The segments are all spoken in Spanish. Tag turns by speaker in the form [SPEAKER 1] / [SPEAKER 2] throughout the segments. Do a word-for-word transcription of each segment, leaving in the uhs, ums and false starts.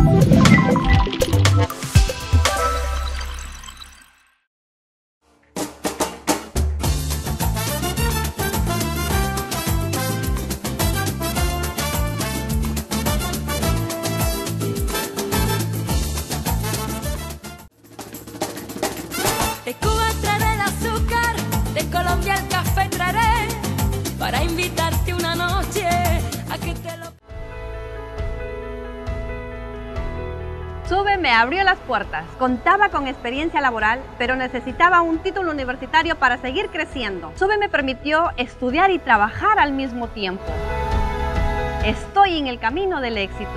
[SPEAKER 1] De Cuba traeré el azúcar, de Colombia el café traeré, para invitarte una noche a que te lo...
[SPEAKER 2] Sube me abrió las puertas. Contaba con experiencia laboral, pero necesitaba un título universitario para seguir creciendo. Sube me permitió estudiar y trabajar al mismo tiempo. Estoy en el camino del éxito.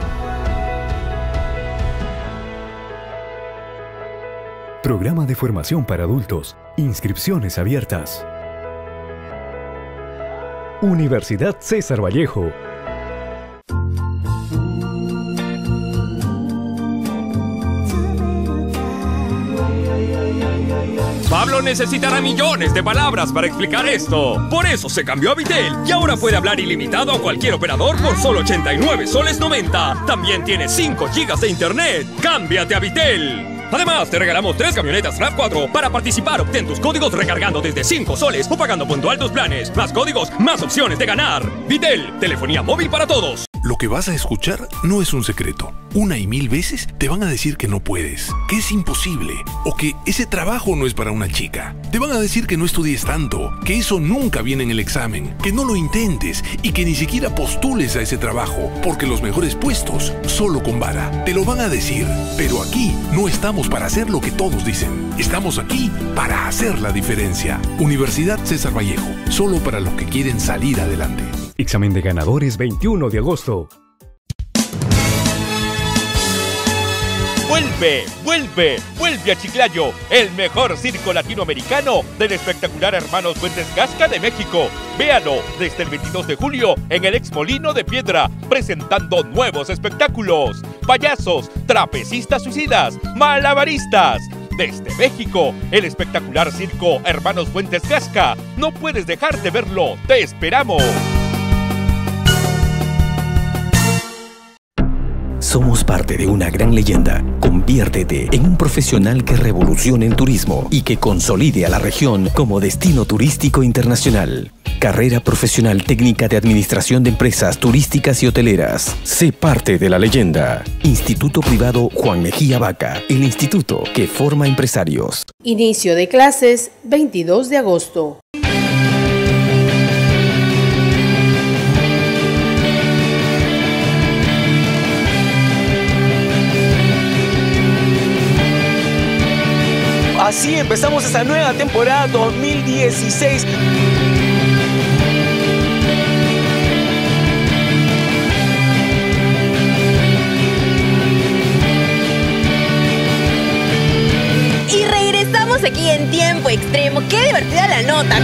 [SPEAKER 3] Programa de formación para adultos. Inscripciones abiertas. Universidad César Vallejo.
[SPEAKER 4] Pablo necesitará millones de palabras para explicar esto. Por eso se cambió a Vitel y ahora puede hablar ilimitado a cualquier operador por solo ochenta y nueve soles noventa. También tiene cinco gigas de internet. ¡Cámbiate a Vitel! Además, te regalamos tres camionetas RAV cuatro. Para participar, obtén tus códigos recargando desde cinco soles o pagando puntual tus planes. Más códigos, más opciones de ganar. Vitel, telefonía móvil para todos.
[SPEAKER 5] Lo que vas a escuchar no es un secreto. Una y mil veces te van a decir que no puedes, que es imposible o que ese trabajo no es para una chica. Te van a decir que no estudies tanto, que eso nunca viene en el examen, que no lo intentes y que ni siquiera postules a ese trabajo, porque los mejores puestos solo con vara. Te lo van a decir, pero aquí no estamos para hacer lo que todos dicen. Estamos aquí para hacer la diferencia. Universidad César Vallejo, solo para los que quieren salir adelante.
[SPEAKER 3] Examen de ganadores veintiuno de agosto.
[SPEAKER 6] Vuelve, vuelve, vuelve a Chiclayo, el mejor circo latinoamericano del espectacular Hermanos Fuentes Gasca de México. Véalo desde el veintidós de julio en el Ex Molino de Piedra, presentando nuevos espectáculos. Payasos, trapecistas suicidas, malabaristas. Desde México, el espectacular circo Hermanos Fuentes Gasca. No puedes dejar de verlo, te esperamos.
[SPEAKER 7] Somos parte de una gran leyenda. Conviértete en un profesional que revolucione el turismo y que consolide a la región como destino turístico internacional. Carrera profesional técnica de administración de empresas turísticas y hoteleras. Sé parte de la leyenda. Instituto Privado Juan Mejía Vaca, el instituto que forma empresarios.
[SPEAKER 8] Inicio de clases veintidós de agosto.
[SPEAKER 9] Así empezamos esta nueva temporada dos mil dieciséis.
[SPEAKER 10] Y regresamos aquí en tiempo extremo. ¡Qué divertida la nota!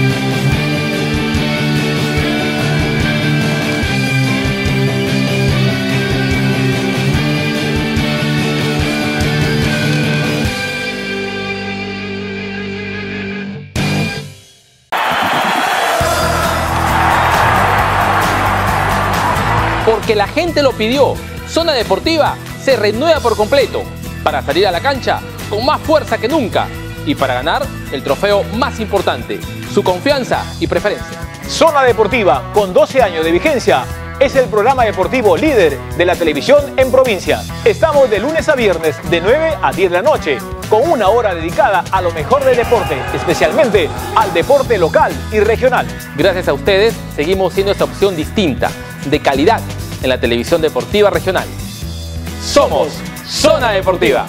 [SPEAKER 11] Porque la gente lo pidió. Zona Deportiva se renueva por completo para salir a la cancha con más fuerza que nunca y para ganar el trofeo más importante, su confianza y preferencia.
[SPEAKER 12] Zona Deportiva, con doce años de vigencia, es el programa deportivo líder de la televisión en provincia. Estamos de lunes a viernes de nueve a diez de la noche, con una hora dedicada a lo mejor del deporte, especialmente al deporte local y regional.
[SPEAKER 11] Gracias a ustedes, seguimos siendo esta opción distinta, de calidad, en la televisión deportiva regional. Somos Zona Deportiva.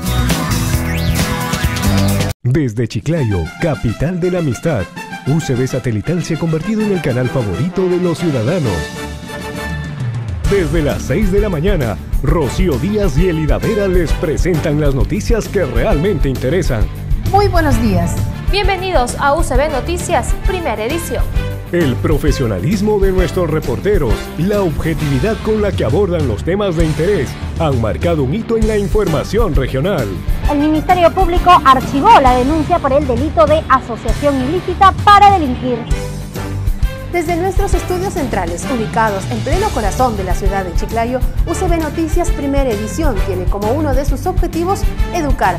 [SPEAKER 3] Desde Chiclayo, capital de la amistad, U C B Satelital se ha convertido en el canal favorito de los ciudadanos. Desde las seis de la mañana, Rocío Díaz y Elida Vera les presentan las noticias que realmente interesan.
[SPEAKER 13] Muy buenos días.
[SPEAKER 14] Bienvenidos a U C B Noticias, primera edición.
[SPEAKER 3] El profesionalismo de nuestros reporteros y la objetividad con la que abordan los temas de interés han marcado un hito en la información regional.
[SPEAKER 15] El Ministerio Público archivó la denuncia por el delito de asociación ilícita para delinquir.
[SPEAKER 8] Desde nuestros estudios centrales, ubicados en pleno corazón de la ciudad de Chiclayo, U C B Noticias Primera Edición tiene como uno de sus objetivos educar.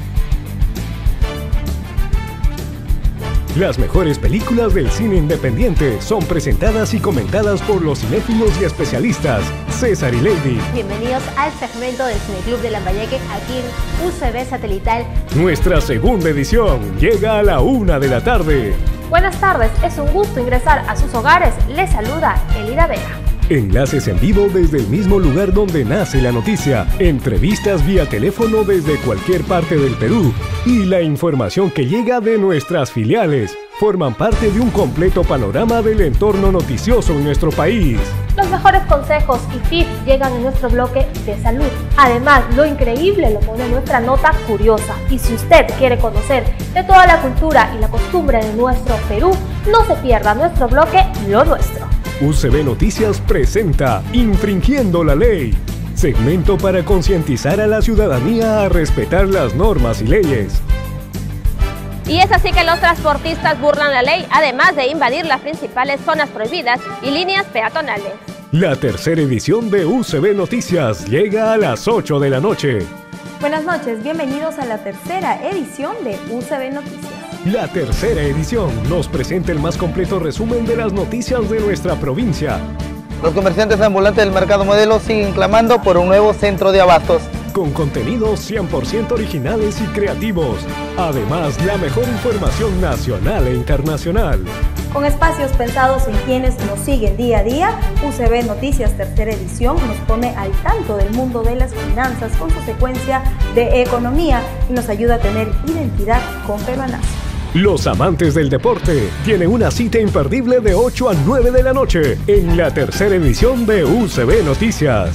[SPEAKER 3] Las mejores películas del cine independiente son presentadas y comentadas por los cinéfilos y especialistas. César y Lady.
[SPEAKER 13] Bienvenidos al segmento del Cineclub de Lambayeque aquí en U C B Satelital.
[SPEAKER 3] Nuestra segunda edición llega a la una de la tarde.
[SPEAKER 14] Buenas tardes, es un gusto ingresar a sus hogares. Les saluda Elida Vega.
[SPEAKER 3] Enlaces en vivo desde el mismo lugar donde nace la noticia, entrevistas vía teléfono desde cualquier parte del Perú y la información que llega de nuestras filiales forman parte de un completo panorama del entorno noticioso en nuestro país.
[SPEAKER 14] Los mejores consejos y tips llegan en nuestro bloque de salud. Además, lo increíble lo pone nuestra nota curiosa. Y si usted quiere conocer de toda la cultura y la costumbre de nuestro Perú, no se pierda nuestro bloque Lo Nuestro.
[SPEAKER 3] U C B Noticias presenta Infringiendo la Ley, segmento para concientizar a la ciudadanía a respetar las normas y leyes.
[SPEAKER 15] Y es así que los transportistas burlan la ley, además de invadir las principales zonas prohibidas y líneas peatonales.
[SPEAKER 3] La tercera edición de U C B Noticias llega a las ocho de la noche.
[SPEAKER 16] Buenas noches, bienvenidos a la tercera edición de U C B Noticias.
[SPEAKER 3] La tercera edición nos presenta el más completo resumen de las noticias de nuestra provincia.
[SPEAKER 17] Los comerciantes ambulantes del mercado modelo siguen clamando por un nuevo centro de abastos.
[SPEAKER 3] Con contenidos cien por ciento originales y creativos. Además, la mejor información nacional e internacional.
[SPEAKER 16] Con espacios pensados en quienes nos siguen día a día, U C B Noticias Tercera Edición nos pone al tanto del mundo de las finanzas con su secuencia de economía y nos ayuda a tener identidad con peruanazo.
[SPEAKER 3] Los amantes del deporte tienen una cita imperdible de ocho a nueve de la noche en la tercera edición de U C B Noticias.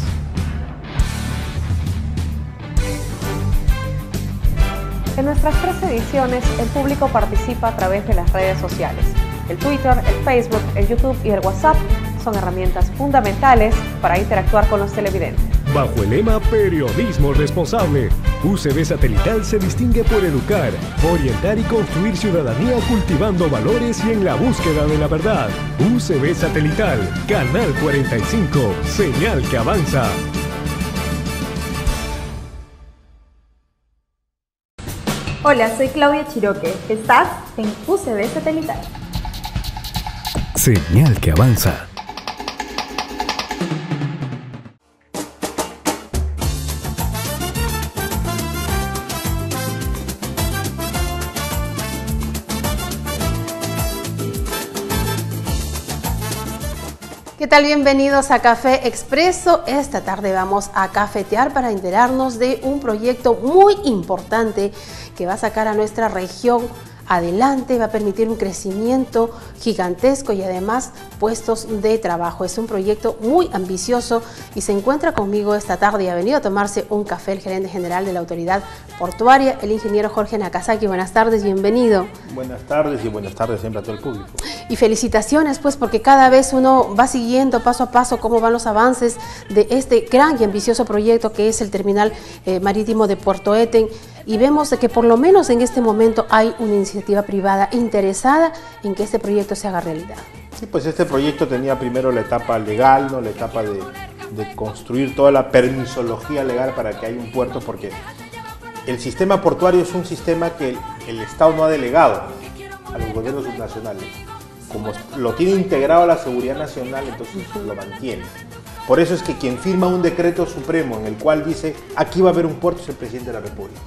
[SPEAKER 18] En nuestras tres ediciones, el público participa a través de las redes sociales. El Twitter, el Facebook, el YouTube y el WhatsApp son herramientas fundamentales para interactuar con los televidentes.
[SPEAKER 3] Bajo el lema Periodismo Responsable, U C B Satelital se distingue por educar, orientar y construir ciudadanía cultivando valores y en la búsqueda de la verdad. U C B Satelital, Canal cuarenta y cinco, señal que avanza.
[SPEAKER 16] Hola, soy Claudia Chiroque. Estás en U C B Satelital.
[SPEAKER 3] Señal que avanza.
[SPEAKER 8] ¿Qué tal? Bienvenidos a Café Expreso. Esta tarde vamos a cafetear para enterarnos de un proyecto muy importante que va a sacar a nuestra región adelante, va a permitir un crecimiento gigantesco y además puestos de trabajo. Es un proyecto muy ambicioso y se encuentra conmigo esta tarde y ha venido a tomarse un café el gerente general de la autoridad portuaria, el ingeniero Jorge Nakazaki. Buenas tardes, bienvenido.
[SPEAKER 19] Buenas tardes y buenas tardes siempre a todo el público.
[SPEAKER 8] Y felicitaciones pues porque cada vez uno va siguiendo paso a paso cómo van los avances de este gran y ambicioso proyecto que es el terminal eh, marítimo de Puerto Eten. Y vemos que por lo menos en este momento hay una iniciativa privada interesada en que este proyecto se haga realidad.
[SPEAKER 19] Sí, pues este proyecto tenía primero la etapa legal, ¿no? La etapa de, de construir toda la permisología legal para que haya un puerto, porque el sistema portuario es un sistema que el, el Estado no ha delegado a los gobiernos subnacionales. Como lo tiene integrado a la seguridad nacional, entonces lo mantiene. Por eso es que quien firma un decreto supremo en el cual dice aquí va a haber un puerto es el presidente de la República.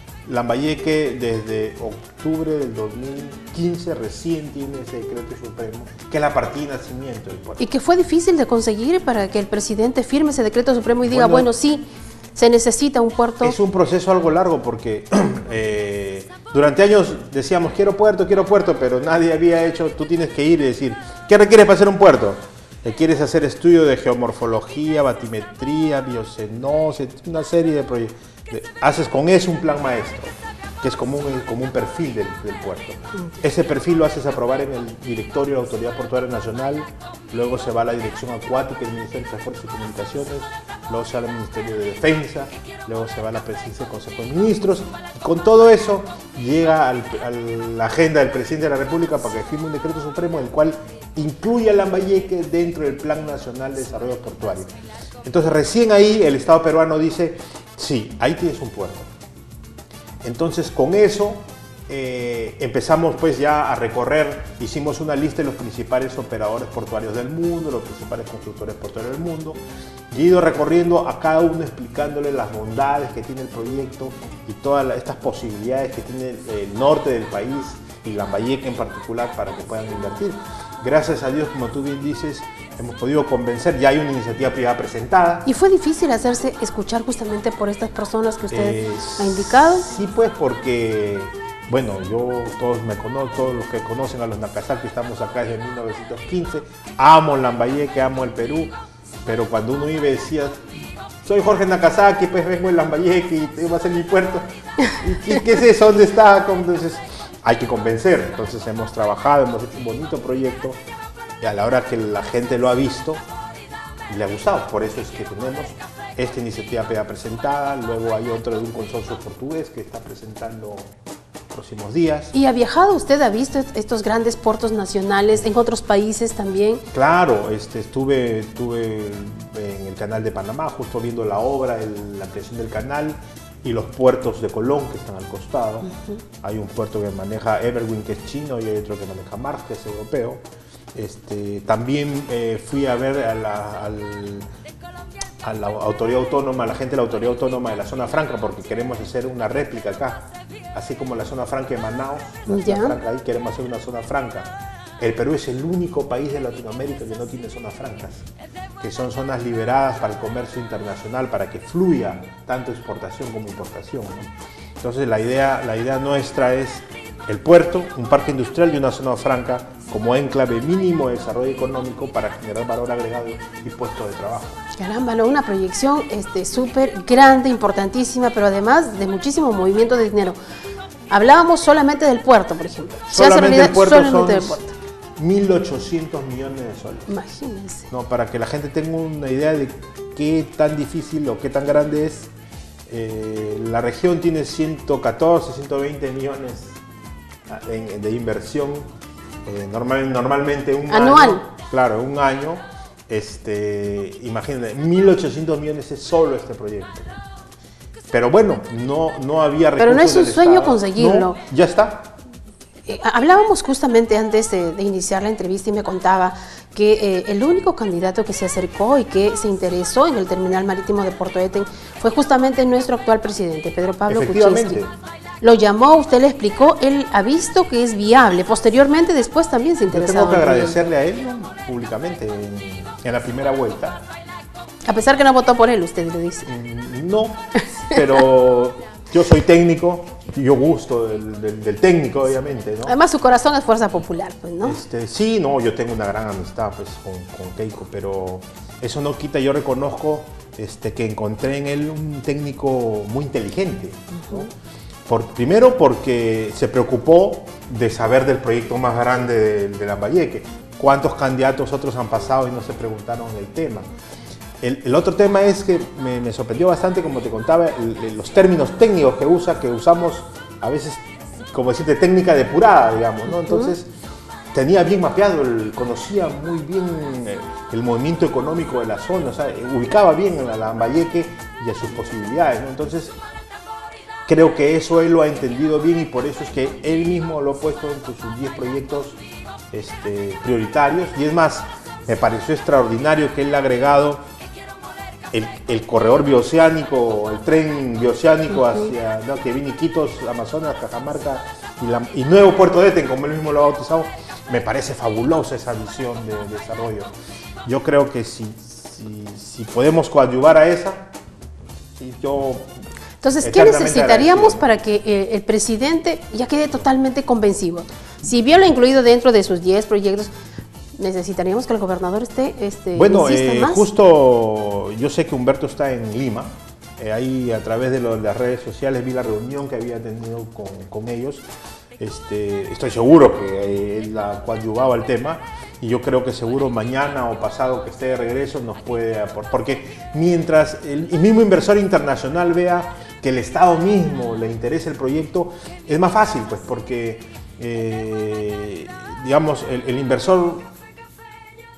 [SPEAKER 19] Lambayeque desde octubre del dos mil quince recién tiene ese decreto supremo, que es la partida de nacimiento del puerto.
[SPEAKER 8] Y que fue difícil de conseguir para que el presidente firme ese decreto supremo y diga, bueno, bueno sí, se necesita un puerto.
[SPEAKER 19] Es un proceso algo largo porque eh, durante años decíamos quiero puerto, quiero puerto, pero nadie había hecho, tú tienes que ir y decir, ¿qué requieres para hacer un puerto? ¿Quieres hacer estudio de geomorfología, batimetría, biocenosis, una serie de proyectos? Haces con eso un plan maestro, que es como un, como un perfil del, del puerto. Ese perfil lo haces aprobar en el directorio de la Autoridad Portuaria Nacional, luego se va a la Dirección Acuática del Ministerio de Transportes y Comunicaciones, luego se va al Ministerio de Defensa, luego se va a la Presidencia del Consejo de Ministros, y con todo eso llega al, a la agenda del Presidente de la República para que firme un decreto supremo, el cual incluya Lambayeque dentro del Plan Nacional de Desarrollo Portuario. Entonces recién ahí el Estado peruano dice, sí, ahí tienes un puerto. Entonces con eso eh, empezamos pues ya a recorrer, hicimos una lista de los principales operadores portuarios del mundo, los principales constructores portuarios del mundo, y he ido recorriendo a cada uno explicándole las bondades que tiene el proyecto y todas la, estas posibilidades que tiene el, el norte del país y Lambayeque en particular para que puedan invertir. Gracias a Dios, como tú bien dices, hemos podido convencer, ya hay una iniciativa privada presentada.
[SPEAKER 8] ¿Y fue difícil hacerse escuchar justamente por estas personas que usted
[SPEAKER 19] Eh,
[SPEAKER 8] ha indicado?
[SPEAKER 19] Sí, pues porque, bueno, yo, todos me conocen, todos los que conocen a los Nakazaki, estamos acá desde mil novecientos quince, amo Lambayeque, amo el Perú, pero cuando uno iba y decía, soy Jorge Nakazaki, pues vengo de Lambayeque y te va a ser mi puerto, ¿y qué, qué es eso? ¿Dónde está? Entonces hay que convencer, entonces hemos trabajado, hemos hecho un bonito proyecto y a la hora que la gente lo ha visto, le ha gustado, por eso es que tenemos esta iniciativa privada presentada, luego hay otro de un consorcio portugués que está presentando próximos días.
[SPEAKER 8] ¿Y ha viajado usted, ha visto estos grandes puertos nacionales en otros países también?
[SPEAKER 19] Claro, este, estuve, estuve en el canal de Panamá, justo viendo la obra, el, la creación del canal y los puertos de Colón que están al costado. Uh-huh. Hay un puerto que maneja Evergreen, que es chino, y hay otro que maneja Mars, que es europeo. Este, también eh, fui a ver a la, al, a la autoridad autónoma, a la gente de la autoridad autónoma de la zona franca, porque queremos hacer una réplica acá, así como la zona franca de Manaus, la
[SPEAKER 8] ¿Ya?
[SPEAKER 19] zona franca, ahí queremos hacer una zona franca. El Perú es el único país de Latinoamérica que no tiene zonas francas, que son zonas liberadas para el comercio internacional, para que fluya tanto exportación como importación, ¿no? Entonces la idea, la idea nuestra es el puerto, un parque industrial y una zona franca como enclave mínimo de desarrollo económico para generar valor agregado y puestos de trabajo.
[SPEAKER 8] Caramba, ¿no? Una proyección este, súper grande, importantísima, pero además de muchísimo movimiento de dinero. Hablábamos solamente del puerto, por ejemplo. Se hace
[SPEAKER 19] Solamente el puerto
[SPEAKER 8] solamente
[SPEAKER 19] son
[SPEAKER 8] del puerto.
[SPEAKER 19] mil ochocientos millones de soles.
[SPEAKER 8] Imagínense.
[SPEAKER 19] No, para que la gente tenga una idea de qué tan difícil o qué tan grande es. Eh, la región tiene ciento catorce, ciento veinte millones en, de inversión, eh, normal, normalmente un
[SPEAKER 8] anual.
[SPEAKER 19] año. Claro, un año. Este, imagínense, mil ochocientos millones es solo este proyecto. Pero bueno, no, no había recursos.
[SPEAKER 8] Pero no es un sueño
[SPEAKER 19] Estado.
[SPEAKER 8] conseguirlo.
[SPEAKER 19] No, ya está.
[SPEAKER 8] Eh, hablábamos justamente antes de, de iniciar la entrevista y me contaba que eh, el único candidato que se acercó y que se interesó en el terminal marítimo de Puerto Eten fue justamente nuestro actual presidente, Pedro Pablo Kuczynski. Lo llamó, usted le explicó, él ha visto que es viable. Posteriormente, después también se interesó.
[SPEAKER 19] Yo tengo que agradecerle a él, ¿no? Públicamente en, en la primera vuelta.
[SPEAKER 8] A pesar que no votó por él, usted le dice.
[SPEAKER 19] No, pero yo soy técnico, yo gusto del, del, del técnico, obviamente, ¿no?
[SPEAKER 8] Además, su corazón es fuerza popular, pues, ¿no?
[SPEAKER 19] Este, sí, no, yo tengo una gran amistad pues, con, con Keiko, pero eso no quita, yo reconozco este, que encontré en él un técnico muy inteligente, ¿no? Uh-huh. Por, primero porque se preocupó de saber del proyecto más grande de, de Lambayeque. ¿Cuántos candidatos otros han pasado y no se preguntaron del tema? El, el otro tema es que me, me sorprendió bastante, como te contaba, el, el, los términos técnicos que usa, que usamos a veces, como decirte, técnica depurada, digamos, ¿no? Entonces, uh-huh. tenía bien mapeado, el, conocía muy bien el, el movimiento económico de la zona, o sea, ubicaba bien a Lambayeque y a sus posibilidades, ¿no? Entonces, creo que eso él lo ha entendido bien y por eso es que él mismo lo ha puesto entre sus diez proyectos este, prioritarios. Y es más, me pareció extraordinario que él ha agregado el, el corredor bioceánico, el tren bioceánico uh-huh. hacia, ¿no? que viene Iquitos, Amazonas, Cajamarca y, la, y Nuevo Puerto de Eten, como él mismo lo ha bautizado. Me parece fabulosa esa visión de, de desarrollo. Yo creo que si, si, si podemos coadyuvar a esa, y yo...
[SPEAKER 8] Entonces, ¿qué necesitaríamos para que eh, el presidente ya quede totalmente convencido? Si bien lo ha incluido dentro de sus diez proyectos, necesitaríamos que el gobernador esté este,
[SPEAKER 19] bueno,
[SPEAKER 8] insista
[SPEAKER 19] eh,
[SPEAKER 8] más.
[SPEAKER 19] Justo yo sé que Humberto está en Lima, eh, ahí a través de, lo, de las redes sociales vi la reunión que había tenido con, con ellos. Este, estoy seguro que eh, él ha coadyuvado al tema y yo creo que seguro mañana o pasado que esté de regreso nos puede aportar, porque mientras el, el mismo inversor internacional vea que el Estado mismo le interesa el proyecto, es más fácil, pues, porque, eh, digamos, el, el inversor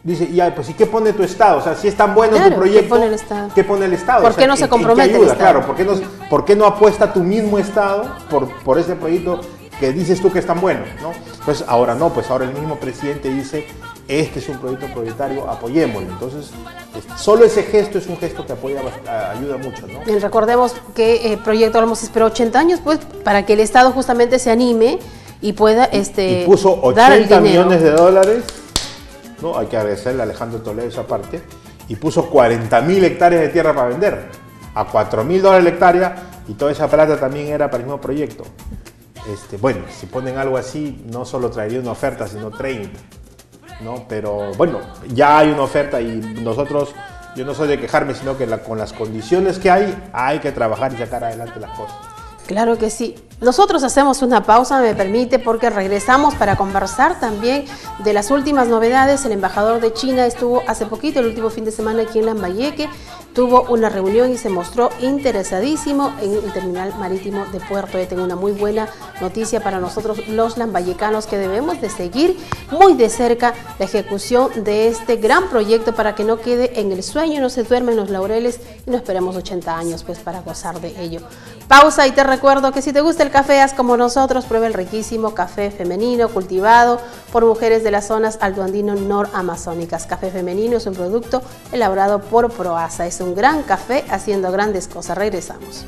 [SPEAKER 19] dice, ya, pues ¿y qué pone tu Estado? O sea, si es tan bueno
[SPEAKER 8] claro,
[SPEAKER 19] tu proyecto,
[SPEAKER 8] ¿qué pone el Estado?
[SPEAKER 19] ¿Qué pone el Estado?
[SPEAKER 8] ¿Por
[SPEAKER 19] o sea,
[SPEAKER 8] qué no se compromete
[SPEAKER 19] ayuda?
[SPEAKER 8] el Estado?
[SPEAKER 19] Claro, ¿por qué, no, ¿por qué no apuesta tu mismo Estado por, por ese proyecto que dices tú que es tan bueno, ¿no? Pues ahora no, pues ahora el mismo presidente dice, este es un proyecto prioritario, apoyémoslo. Entonces, solo ese gesto es un gesto que apoya, ayuda mucho, ¿no?
[SPEAKER 8] Bien, recordemos que el proyecto Olmos esperó ochenta años, pues, para que el Estado justamente se anime y pueda este,
[SPEAKER 19] y puso
[SPEAKER 8] dar el
[SPEAKER 19] ochenta
[SPEAKER 8] dinero.
[SPEAKER 19] millones de dólares, ¿no? Hay que agradecerle a Alejandro Toledo esa parte, y puso cuarenta mil hectáreas de tierra para vender, a cuatro mil dólares la hectárea, y toda esa plata también era para el mismo proyecto. Este, bueno, si ponen algo así, no solo traería una oferta, sino treinta, ¿no? Pero bueno, ya hay una oferta y nosotros, yo no soy de quejarme, sino que la, con las condiciones que hay, hay que trabajar y sacar adelante las cosas.
[SPEAKER 8] Claro que sí. Nosotros hacemos una pausa, me permite, porque regresamos para conversar también de las últimas novedades. El embajador de China estuvo hace poquito, el último fin de semana aquí en Lambayeque, tuvo una reunión y se mostró interesadísimo en el terminal marítimo de Puerto. Yo tengo una muy buena noticia para nosotros los lambayecanos, que debemos de seguir muy de cerca la ejecución de este gran proyecto para que no quede en el sueño, no se duermen los laureles y no esperemos ochenta años pues para gozar de ello. Pausa y te recuerdo que si te gusta el café, haz como nosotros, prueba el riquísimo café femenino cultivado por mujeres de las zonas altoandino noramazónicas. Café femenino es un producto elaborado por Proasa, es un gran café haciendo grandes cosas. Regresamos.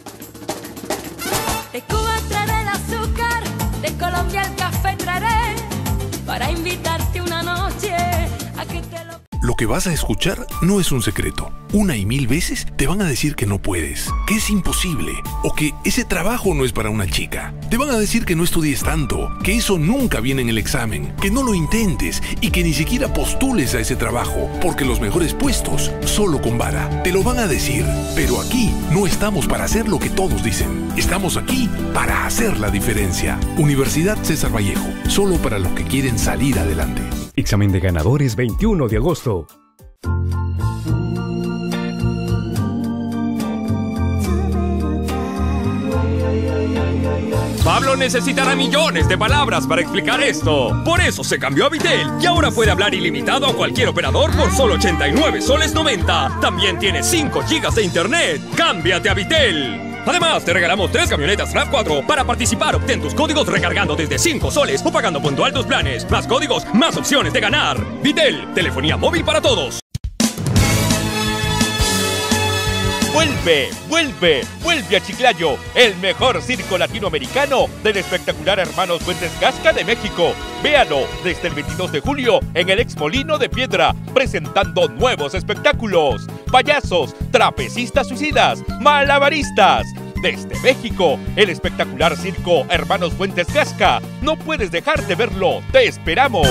[SPEAKER 1] De Cuba traeré el azúcar, de Colombia el café traeré, para invitarte una noche a que te lo...
[SPEAKER 5] Lo que vas a escuchar no es un secreto. Una y mil veces te van a decir que no puedes, que es imposible o que ese trabajo no es para una chica. Te van a decir que no estudies tanto, que eso nunca viene en el examen, que no lo intentes y que ni siquiera postules a ese trabajo, porque los mejores puestos solo con vara. Te lo van a decir, pero aquí no estamos para hacer lo que todos dicen. Estamos aquí para hacer la diferencia. Universidad César Vallejo, solo para los que quieren salir adelante.
[SPEAKER 3] Examen de ganadores veintiuno de agosto.
[SPEAKER 4] Pablo necesitará millones de palabras para explicar esto. Por eso se cambió a Vitel y ahora puede hablar ilimitado a cualquier operador por solo ochenta y nueve soles noventa. También tiene cinco gigas de internet. ¡Cámbiate a Vitel! Además, te regalamos tres camionetas RAV cuatro. Para participar, obtén tus códigos recargando desde cinco soles o pagando puntual tus planes. Más códigos, más opciones de ganar. Vitel, telefonía móvil para todos.
[SPEAKER 6] Vuelve, vuelve, vuelve a Chiclayo, el mejor circo latinoamericano del espectacular Hermanos Fuentes Gasca de México. Véalo desde el veintidós de julio en el Exmolino de Piedra, presentando nuevos espectáculos. Payasos, trapecistas suicidas, malabaristas. Desde México, el espectacular circo Hermanos Fuentes Gasca. No puedes dejar de verlo, te esperamos.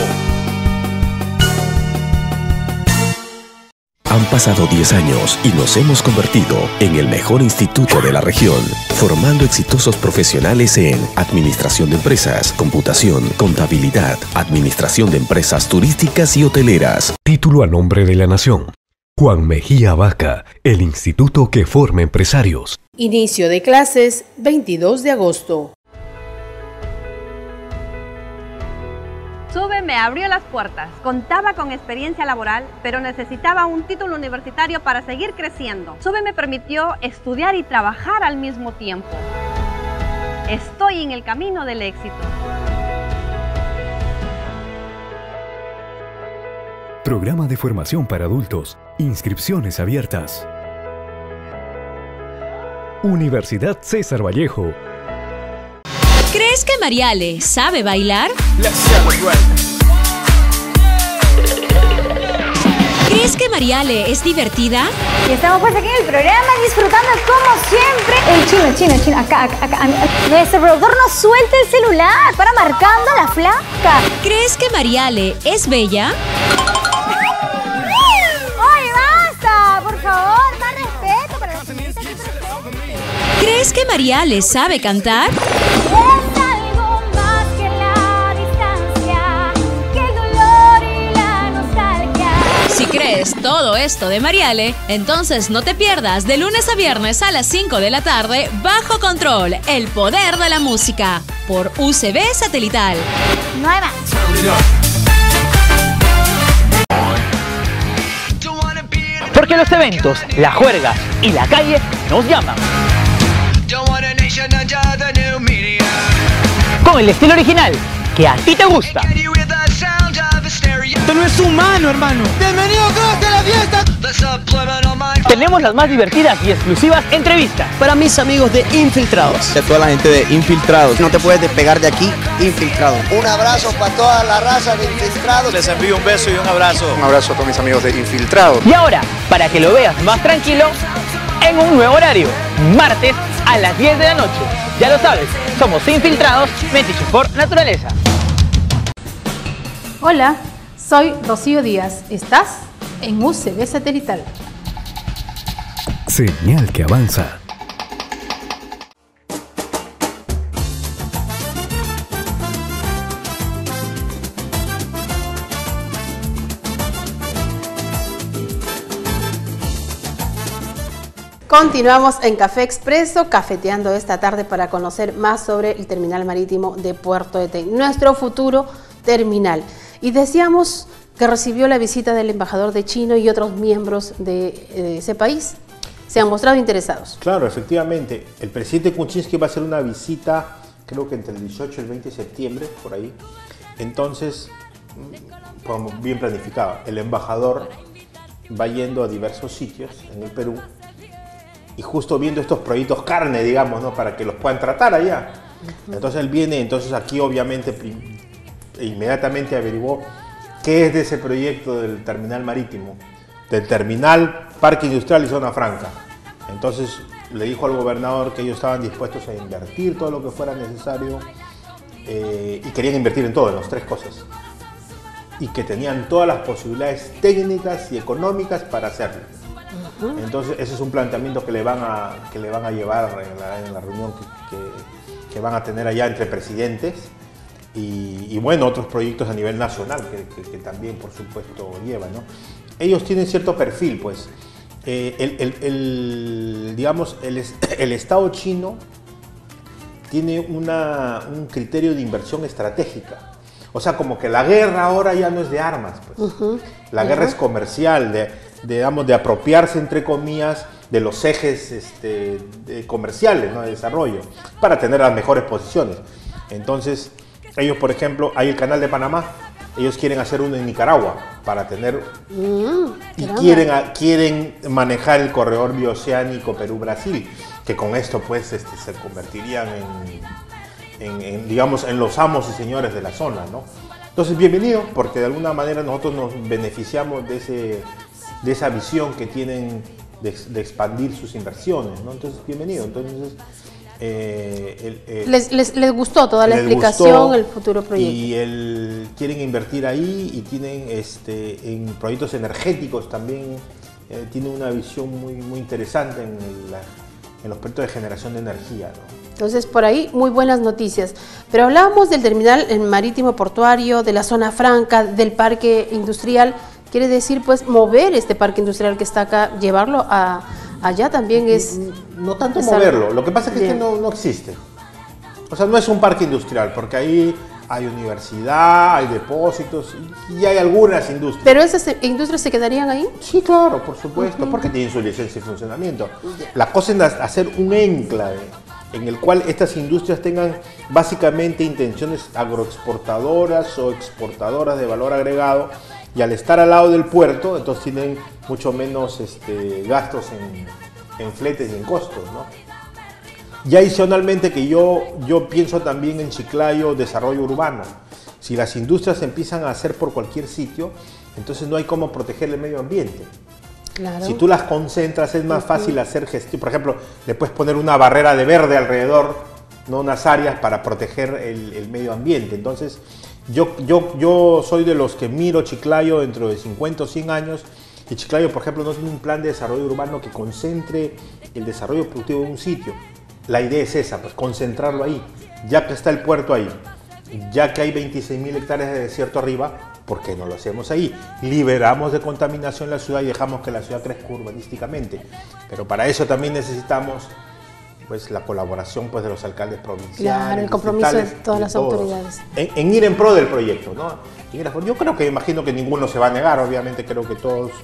[SPEAKER 7] Han pasado diez años y nos hemos convertido en el mejor instituto de la región, formando exitosos profesionales en administración de empresas, computación, contabilidad, administración de empresas turísticas y hoteleras.
[SPEAKER 3] Título a nombre de la nación. Juan Mejía Vaca, el instituto que forma empresarios.
[SPEAKER 8] Inicio de clases veintidós de agosto.
[SPEAKER 2] SUBE me abrió las puertas. Contaba con experiencia laboral, pero necesitaba un título universitario para seguir creciendo. SUBE me permitió estudiar y trabajar al mismo tiempo. Estoy en el camino del éxito.
[SPEAKER 3] Programa de formación para adultos. Inscripciones abiertas. Universidad César Vallejo.
[SPEAKER 20] ¿Crees que Mariale sabe bailar? ¿Crees que Mariale es divertida?
[SPEAKER 16] Y estamos pues aquí en el programa disfrutando como siempre. El chino, chino, chino, acá, acá, acá. Nuestro productor nos suelta el celular para marcando a la flaca.
[SPEAKER 20] ¿Crees que Mariale es bella?
[SPEAKER 16] ¡Oye, basta! Por favor, más respeto para la señorita que presente.
[SPEAKER 20] ¿Crees que Mariale sabe cantar? Si crees todo esto de Mariale, entonces no te pierdas de lunes a viernes a las cinco de la tarde Bajo Control, el poder de la música, por U C B Satelital.
[SPEAKER 16] Nueva.
[SPEAKER 12] Porque los eventos, la juerga y la calle nos llaman. Con el estilo original que a ti te gusta.
[SPEAKER 21] Esto no es humano, hermano. Bienvenido a la fiesta.
[SPEAKER 12] Tenemos las más divertidas y exclusivas entrevistas.
[SPEAKER 21] Para mis amigos de Infiltrados.
[SPEAKER 22] A toda la gente de Infiltrados.
[SPEAKER 21] No te puedes despegar de aquí, Infiltrados.
[SPEAKER 23] Un abrazo para toda la raza de Infiltrados.
[SPEAKER 22] Les envío un beso y un abrazo.
[SPEAKER 21] Un abrazo a todos mis amigos de Infiltrados.
[SPEAKER 12] Y ahora, para que lo veas más tranquilo, en un nuevo horario, martes a las diez de la noche. Ya lo sabes, somos Infiltrados, metiches por naturaleza.
[SPEAKER 8] Hola, soy Rocío Díaz. ¿Estás en U C B Satelital?
[SPEAKER 3] Señal que avanza.
[SPEAKER 8] Continuamos en Café Expreso, cafeteando esta tarde para conocer más sobre el terminal marítimo de Puerto de Tey, nuestro futuro terminal. Y decíamos que recibió la visita del embajador de China y otros miembros de eh, ese país. Se han mostrado interesados.
[SPEAKER 19] Claro, efectivamente. El presidente Kuczynski va a hacer una visita, creo que entre el dieciocho y el veinte de septiembre, por ahí. Entonces, como bien planificado, el embajador va yendo a diversos sitios en el Perú y justo viendo estos proyectos carne, digamos, ¿no? Para que los puedan tratar allá. Uh-huh. Entonces él viene, entonces aquí obviamente inmediatamente averiguó qué es de ese proyecto del terminal marítimo, del terminal, parque industrial y zona franca. Entonces le dijo al gobernador que ellos estaban dispuestos a invertir todo lo que fuera necesario eh, y querían invertir en todo, en las tres cosas. Y que tenían todas las posibilidades técnicas y económicas para hacerlo. Uh-huh. Entonces ese es un planteamiento que le van a, que le van a llevar en la, en la reunión que, que, que van a tener allá entre presidentes y, y bueno, otros proyectos a nivel nacional que, que, que también por supuesto llevan, ¿no? Ellos tienen cierto perfil, pues. Eh, el, el, el, digamos, el, el Estado chino tiene una, un criterio de inversión estratégica. O sea, como que la guerra ahora ya no es de armas, pues. Uh-huh. La guerra uh-huh. es comercial, de, de, digamos, de apropiarse, entre comillas, de los ejes este, de comerciales, ¿no? De desarrollo, para tener las mejores posiciones. Entonces, ellos, por ejemplo, hay el canal de Panamá, ellos quieren hacer uno en Nicaragua, para tener... Mm, y quieren, quieren manejar el corredor bioceánico Perú-Brasil, que con esto, pues, este, se convertirían en... En, en, digamos, en los amos y señores de la zona, ¿no? Entonces, bienvenido, porque de alguna manera nosotros nos beneficiamos de, ese, de esa visión que tienen de, de expandir sus inversiones, ¿no? Entonces, bienvenido. Entonces, eh, el, el,
[SPEAKER 8] les, les, les gustó toda la explicación, gustó, el futuro proyecto.
[SPEAKER 19] Y el, quieren invertir ahí y tienen este, en proyectos energéticos también, eh, tienen una visión muy, muy interesante en, el, en los proyectos de generación de energía, ¿no?
[SPEAKER 8] Entonces, por ahí, muy buenas noticias. Pero hablábamos del terminal marítimo portuario, de la zona franca, del parque industrial. Quiere decir, pues, mover este parque industrial que está acá, llevarlo a, allá también es...
[SPEAKER 19] No tanto moverlo, lo que pasa es que, es que no, no existe. O sea, no es un parque industrial, porque ahí hay universidad, hay depósitos y hay algunas industrias.
[SPEAKER 8] ¿Pero esas industrias se quedarían ahí?
[SPEAKER 19] Sí, claro, por supuesto, uh-huh. porque tienen su licencia de funcionamiento. La cosa es hacer un enclave en el cual estas industrias tengan básicamente intenciones agroexportadoras o exportadoras de valor agregado, y al estar al lado del puerto, entonces tienen mucho menos este, gastos en, en fletes y en costos, ¿no? Y adicionalmente que yo, yo pienso también en Chiclayo desarrollo urbano. Si las industrias empiezan a hacer por cualquier sitio, entonces no hay cómo proteger el medio ambiente. Claro. Si tú las concentras es más fácil hacer gestión. Por ejemplo, le puedes poner una barrera de verde alrededor, no unas áreas para proteger el, el medio ambiente. Entonces, yo, yo, yo soy de los que miro Chiclayo dentro de cincuenta o cien años, y Chiclayo, por ejemplo, no tiene un plan de desarrollo urbano que concentre el desarrollo productivo en un sitio. La idea es esa, pues concentrarlo ahí, ya que está el puerto ahí, ya que hay veintiséis mil hectáreas de desierto arriba. ¿Por qué no lo hacemos ahí? Liberamos de contaminación la ciudad y dejamos que la ciudad crezca urbanísticamente. Pero para eso también necesitamos, pues, la colaboración, pues, de los alcaldes provinciales.
[SPEAKER 8] Claro, el compromiso de todas las todos, autoridades.
[SPEAKER 19] En, en ir en pro del proyecto, ¿no? Yo creo que, imagino que ninguno se va a negar, obviamente creo que todos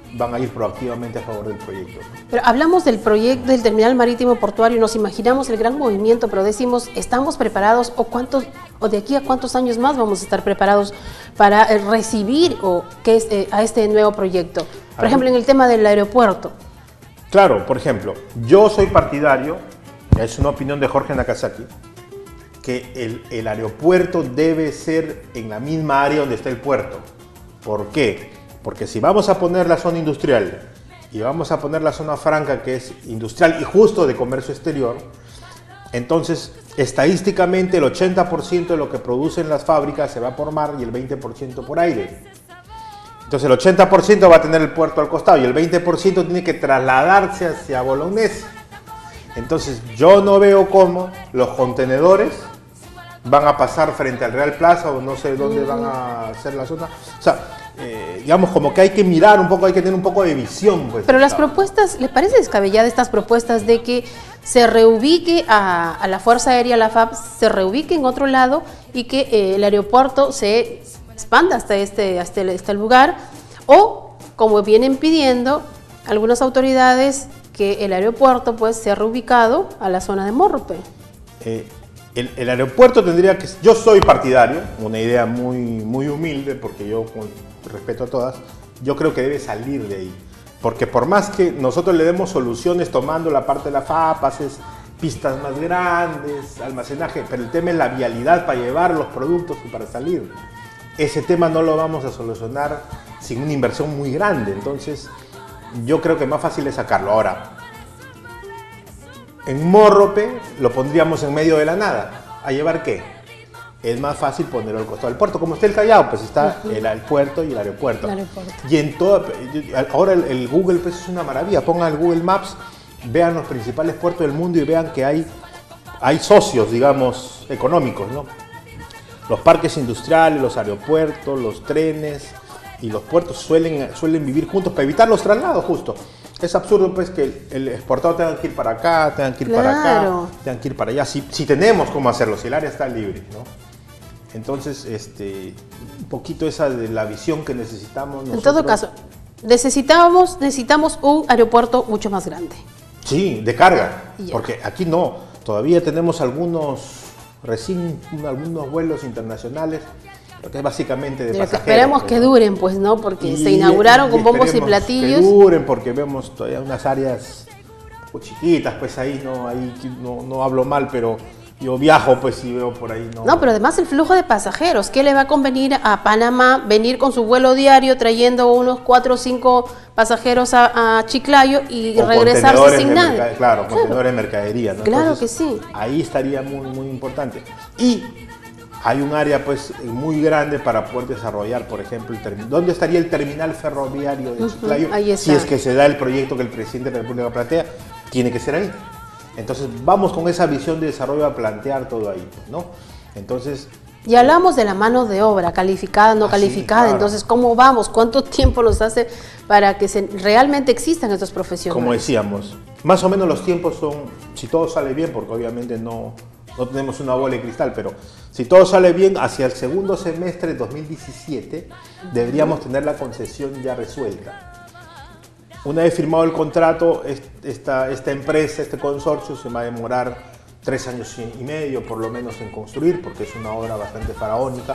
[SPEAKER 19] van a ir proactivamente a favor del proyecto.
[SPEAKER 8] Pero hablamos del proyecto del terminal marítimo portuario, nos imaginamos el gran movimiento, pero decimos, ¿estamos preparados o cuántos o de aquí a cuántos años más vamos a estar preparados para eh, recibir o qué es, eh, a este nuevo proyecto? Por ejemplo, en el tema del aeropuerto.
[SPEAKER 19] Claro, por ejemplo, yo soy partidario, es una opinión de Jorge Nakazaki, que el, el aeropuerto debe ser en la misma área donde está el puerto. ¿Por qué? Porque si vamos a poner la zona industrial y vamos a poner la zona franca, que es industrial y justo de comercio exterior, entonces estadísticamente el ochenta por ciento de lo que producen las fábricas se va por mar y el veinte por ciento por aire. Entonces el ochenta por ciento va a tener el puerto al costado y el veinte por ciento tiene que trasladarse hacia Bolognesi. Entonces yo no veo cómo los contenedores van a pasar frente al Real Plaza o no sé dónde van a hacer la zona. O sea, eh, digamos como que hay que mirar un poco, hay que tener un poco de visión. Pues,
[SPEAKER 8] pero las propuestas, ¿le parece descabellada estas propuestas de que se reubique a, a la Fuerza Aérea, la F A B, se reubique en otro lado y que eh, el aeropuerto se expanda hasta este, hasta, el, hasta el lugar? O, como vienen pidiendo algunas autoridades, que el aeropuerto pues sea reubicado a la zona de Morrope.
[SPEAKER 19] Eh, el, el aeropuerto tendría que... Yo soy partidario, una idea muy, muy humilde, porque yo, con respeto a todas, yo creo que debe salir de ahí. Porque por más que nosotros le demos soluciones tomando la parte de la F A P, haces pistas más grandes, almacenaje, pero el tema es la vialidad para llevar los productos y para salir. Ese tema no lo vamos a solucionar sin una inversión muy grande, entonces yo creo que más fácil es sacarlo. Ahora, en Morrope lo pondríamos en medio de la nada. ¿A llevar qué? Es más fácil ponerlo al costado del puerto. Como está el Callao, pues está uh-huh. el, el puerto y el aeropuerto. el aeropuerto. Y en todo, ahora el, el Google pues es una maravilla. Pongan el Google Maps, vean los principales puertos del mundo y vean que hay, hay socios, digamos, económicos, ¿no? Los parques industriales, los aeropuertos, los trenes y los puertos suelen, suelen vivir juntos para evitar los traslados justo. Es absurdo pues que el, el exportador tenga que ir para acá, tenga que ir claro. para acá, tenga que ir para allá, si, si tenemos cómo hacerlo, si el área está libre, ¿no? Entonces, este, un poquito esa de la visión que necesitamos nosotros.
[SPEAKER 8] En todo caso, necesitamos, necesitamos un aeropuerto mucho más grande.
[SPEAKER 19] Sí, de carga, yeah. porque aquí no, todavía tenemos algunos, recién algunos vuelos internacionales, porque es básicamente de, de pasajeros.
[SPEAKER 8] Esperemos que duren, pues, ¿no? Porque y, se inauguraron y con bombos y platillos.
[SPEAKER 19] Que duren, porque vemos todavía unas áreas chiquitas, pues ahí no, ahí no, no hablo mal, pero yo viajo, pues y veo por ahí. No,
[SPEAKER 8] no, pero además el flujo de pasajeros, ¿qué le va a convenir a Panamá venir con su vuelo diario trayendo unos cuatro o cinco pasajeros a, a Chiclayo y o regresarse sin nada?
[SPEAKER 19] Claro, contenedores de mercadería, ¿no?
[SPEAKER 8] Claro
[SPEAKER 19] Entonces,
[SPEAKER 8] que sí.
[SPEAKER 19] Ahí estaría muy, muy importante. Y hay un área pues muy grande para poder desarrollar, por ejemplo, el terminal. ¿Dónde estaría el terminal ferroviario de Chiclayo? Uh-huh, ahí está. Si es que se da el proyecto que el presidente de la República plantea, tiene que ser ahí. Entonces vamos con esa visión de desarrollo a plantear todo ahí, ¿no? Entonces...
[SPEAKER 8] Y hablamos de la mano de obra, calificada, no ah, calificada, sí, claro. Entonces, ¿cómo vamos? ¿Cuánto tiempo nos hace para que se, realmente existan estos profesionales?
[SPEAKER 19] Como decíamos, más o menos los tiempos son, si todo sale bien, porque obviamente no, no tenemos una bola de cristal, pero si todo sale bien, hacia el segundo semestre de dos mil diecisiete deberíamos tener la concesión ya resuelta. Una vez firmado el contrato, esta, esta empresa, este consorcio, se va a demorar tres años y medio por lo menos en construir, porque es una obra bastante faraónica.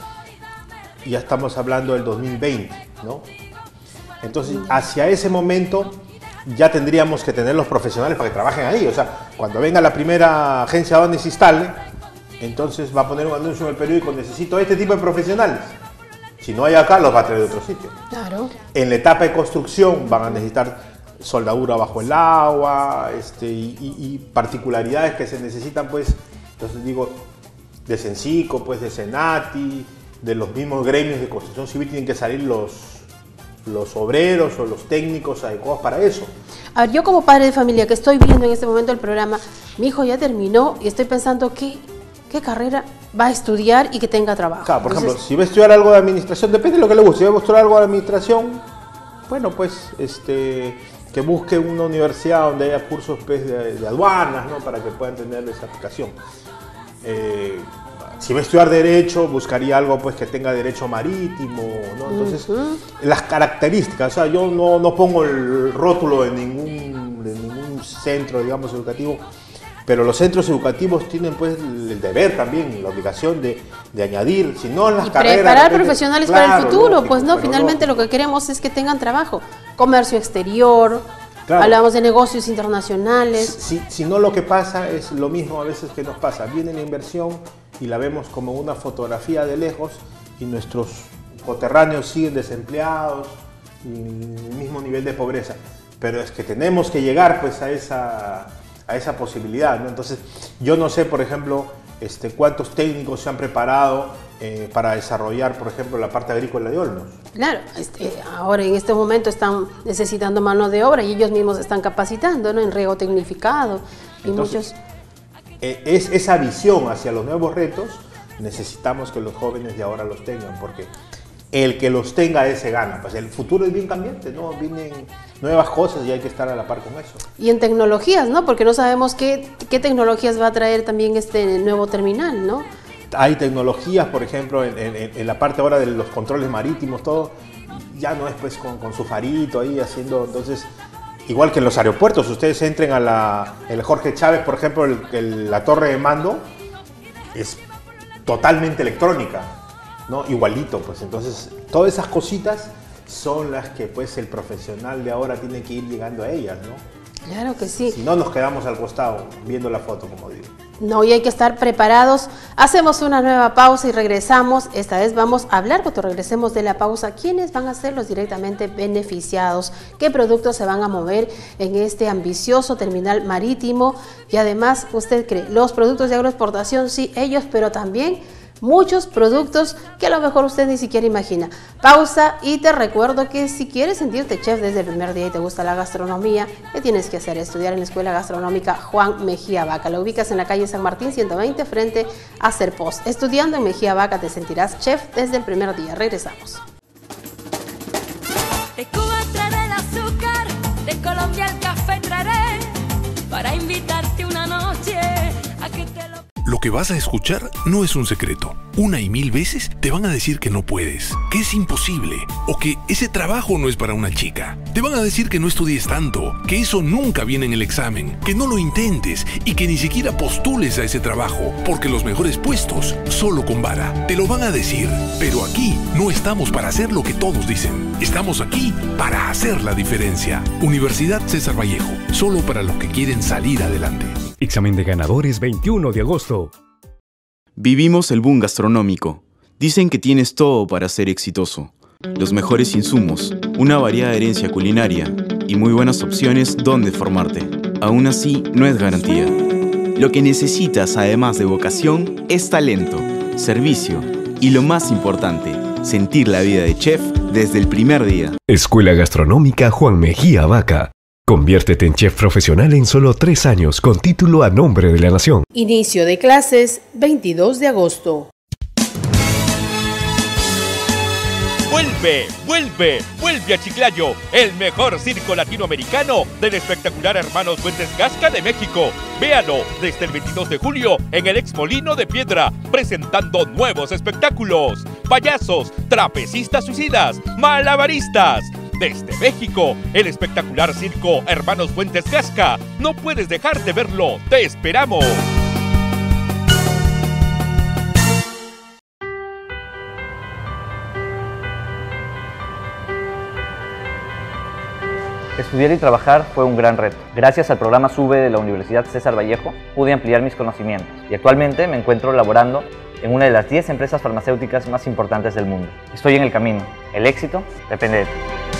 [SPEAKER 19] Y ya estamos hablando del dos mil veinte, ¿no? Entonces, hacia ese momento ya tendríamos que tener los profesionales para que trabajen ahí. O sea, cuando venga la primera agencia donde se instale, entonces va a poner un anuncio en el periódico: necesito este tipo de profesionales. Si no hay acá, los va a traer de otro sitio.
[SPEAKER 8] Claro.
[SPEAKER 19] En la etapa de construcción van a necesitar soldadura bajo el agua, este, y, y, y particularidades que se necesitan, pues, entonces digo, de Sensico, pues, de Senati, de los mismos gremios de construcción civil, tienen que salir los, los obreros o los técnicos adecuados para eso.
[SPEAKER 8] A ver, yo como padre de familia que estoy viendo en este momento el programa, mi hijo ya terminó y estoy pensando que... ¿qué carrera va a estudiar y que tenga trabajo?
[SPEAKER 19] Claro, por
[SPEAKER 8] Entonces,
[SPEAKER 19] ejemplo, si va a estudiar algo de administración, depende de lo que le guste. Si va a estudiar algo de administración, bueno, pues este, que busque una universidad donde haya cursos pues, de, de aduanas, ¿no? Para que puedan tener esa aplicación. eh, si va a estudiar Derecho, buscaría algo pues que tenga Derecho Marítimo, ¿no? Entonces, uh-huh. las características, o sea, yo no, no pongo el rótulo de ningún, de ningún centro, digamos, educativo, pero los centros educativos tienen pues el deber también, la obligación de, de añadir, si no en las
[SPEAKER 8] y
[SPEAKER 19] carreras...
[SPEAKER 8] preparar profesionales claro, para el futuro, lógico, pues no, finalmente lógico. Lo que queremos es que tengan trabajo, comercio exterior, claro. Hablamos de negocios internacionales.
[SPEAKER 19] Si, si no, lo que pasa es lo mismo a veces que nos pasa, viene la inversión y la vemos como una fotografía de lejos y nuestros coterráneos siguen desempleados y el mismo nivel de pobreza, pero es que tenemos que llegar pues a esa... a esa posibilidad, ¿no? Entonces, yo no sé, por ejemplo, este, cuántos técnicos se han preparado eh, para desarrollar, por ejemplo, la parte agrícola de Olmos.
[SPEAKER 8] Claro, este, ahora en este momento están necesitando mano de obra y ellos mismos están capacitando, ¿no? En riego tecnificado y
[SPEAKER 19] Entonces,
[SPEAKER 8] muchos...
[SPEAKER 19] Eh, es esa visión hacia los nuevos retos, necesitamos que los jóvenes de ahora los tengan, porque el que los tenga ese gana. Pues el futuro es bien cambiante, ¿no? Vienen nuevas cosas y hay que estar a la par con eso.
[SPEAKER 8] Y en tecnologías, ¿no? Porque no sabemos qué, qué tecnologías va a traer también este nuevo terminal, ¿no?
[SPEAKER 19] Hay tecnologías, por ejemplo, en, en, en la parte ahora de los controles marítimos, todo, ya no es pues con, con su farito ahí haciendo, entonces, igual que en los aeropuertos, ustedes entren a la, el Jorge Chávez, por ejemplo, el, el, la torre de mando es totalmente electrónica, ¿no? Igualito, pues entonces todas esas cositas son las que pues el profesional de ahora tiene que ir llegando a ellas, ¿no?
[SPEAKER 8] Claro que sí.
[SPEAKER 19] Si no nos quedamos al costado viendo la foto, como digo.
[SPEAKER 8] No, y hay que estar preparados. Hacemos una nueva pausa y regresamos. Esta vez vamos a hablar, cuando regresemos de la pausa, quiénes van a ser los directamente beneficiados, qué productos se van a mover en este ambicioso terminal marítimo. Y además, usted cree, los productos de agroexportación, sí, ellos, pero también muchos productos que a lo mejor usted ni siquiera imagina. Pausa y te recuerdo que si quieres sentirte chef desde el primer día y te gusta la gastronomía, ¿qué tienes que hacer? Estudiar en la Escuela Gastronómica Juan Mejía Vaca. La ubicas en la calle San Martín ciento veinte frente a Serpos. Estudiando en Mejía Vaca te sentirás chef desde el primer día. Regresamos.
[SPEAKER 1] De Cuba traeré el azúcar, de Colombia el café traeré, para invitarte una noche a que te lo...
[SPEAKER 5] Lo que vas a escuchar no es un secreto. Una y mil veces te van a decir que no puedes, que es imposible o que ese trabajo no es para una chica. Te van a decir que no estudies tanto, que eso nunca viene en el examen, que no lo intentes y que ni siquiera postules a ese trabajo, porque los mejores puestos solo con vara. Te lo van a decir, pero aquí no estamos para hacer lo que todos dicen. Estamos aquí para hacer la diferencia. Universidad César Vallejo, solo para los que quieren salir adelante.
[SPEAKER 3] Examen de ganadores veintiuno de agosto.
[SPEAKER 9] Vivimos el boom gastronómico. Dicen que tienes todo para ser exitoso. Los mejores insumos, una variada herencia culinaria y muy buenas opciones donde formarte. Aún así, no es garantía. Lo que necesitas, además de vocación, es talento, servicio y lo más importante, sentir la vida de chef desde el primer día.
[SPEAKER 3] Escuela Gastronómica Juan Mejía Vaca. Conviértete en chef profesional en solo tres años con título a nombre de la nación.
[SPEAKER 8] Inicio de clases veintidós de agosto.
[SPEAKER 6] Vuelve, vuelve, vuelve a Chiclayo, el mejor circo latinoamericano del espectacular Hermanos Fuentes Gasca de México. Véalo desde el veintidós de julio en el Ex Molino de Piedra, presentando nuevos espectáculos, payasos, trapecistas suicidas, malabaristas. Desde México, el espectacular circo Hermanos Fuentes Gasca. No puedes dejar de verlo, te esperamos.
[SPEAKER 10] Estudiar y trabajar fue un gran reto. Gracias al programa SUBE de la Universidad César Vallejo, pude ampliar mis conocimientos y actualmente me encuentro laborando en una de las diez empresas farmacéuticas más importantes del mundo. Estoy en el camino. El éxito depende de ti.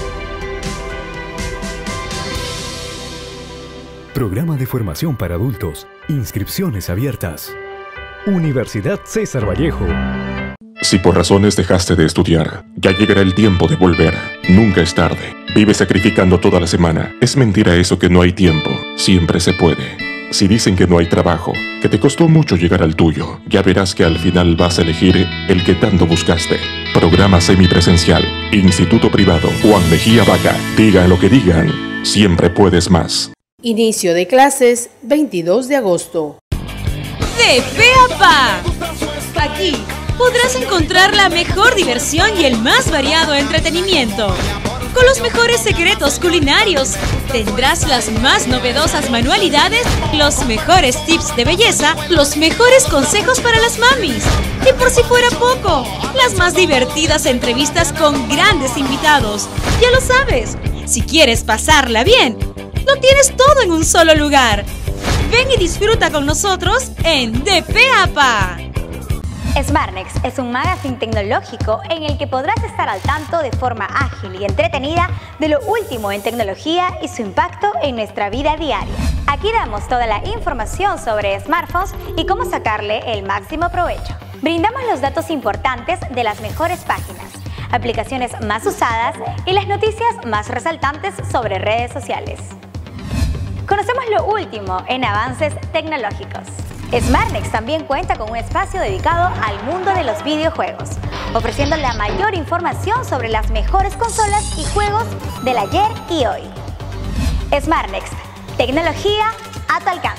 [SPEAKER 3] Programa de formación para adultos. Inscripciones abiertas. Universidad César Vallejo.
[SPEAKER 11] Si por razones dejaste de estudiar, ya llegará el tiempo de volver. Nunca es tarde. Vive sacrificando toda la semana. Es mentira eso que no hay tiempo. Siempre se puede. Si dicen que no hay trabajo, que te costó mucho llegar al tuyo, ya verás que al final vas a elegir el que tanto buscaste. Programa semipresencial. Instituto Privado Juan Mejía Vaca. Digan lo que digan, siempre puedes más.
[SPEAKER 8] Inicio de clases veintidós de agosto.
[SPEAKER 20] De Pe a Pa. Aquí podrás encontrar la mejor diversión y el más variado entretenimiento. Con los mejores secretos culinarios, tendrás las más novedosas manualidades, los mejores tips de belleza, los mejores consejos para las mamis. Y por si fuera poco, las más divertidas entrevistas con grandes invitados. Ya lo sabes, si quieres pasarla bien, lo tienes todo en un solo lugar. Ven y disfruta con nosotros en De Pe a Pa.
[SPEAKER 13] Smartnext es un magazine tecnológico en el que podrás estar al tanto de forma ágil y entretenida de lo último en tecnología y su impacto en nuestra vida diaria. Aquí damos toda la información sobre smartphones y cómo sacarle el máximo provecho. Brindamos los datos importantes de las mejores páginas, aplicaciones más usadas y las noticias más resaltantes sobre redes sociales. Conocemos lo último en avances tecnológicos. Smartnext también cuenta con un espacio dedicado al mundo de los videojuegos, ofreciendo la mayor información sobre las mejores consolas y juegos del ayer y hoy. Smartnext, tecnología a tu alcance.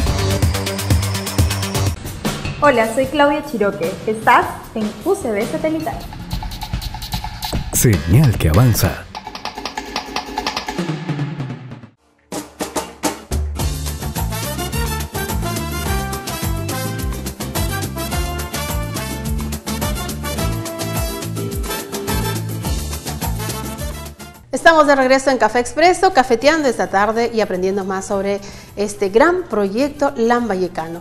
[SPEAKER 16] Hola, soy Claudia Chiroque. Estás en U C B Satelital.
[SPEAKER 3] Señal que avanza.
[SPEAKER 8] Estamos de regreso en Café Expreso, cafeteando esta tarde y aprendiendo más sobre este gran proyecto Lambayecano.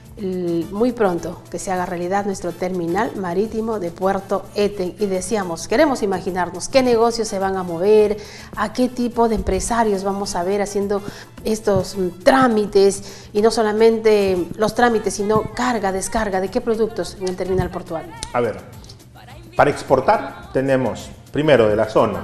[SPEAKER 8] Muy pronto que se haga realidad nuestro terminal marítimo de Puerto Eten. Y decíamos, queremos imaginarnos qué negocios se van a mover, a qué tipo de empresarios vamos a ver haciendo estos trámites, y no solamente los trámites, sino carga, descarga, de qué productos en el terminal portuario.
[SPEAKER 19] A ver, para exportar tenemos, primero de la zona,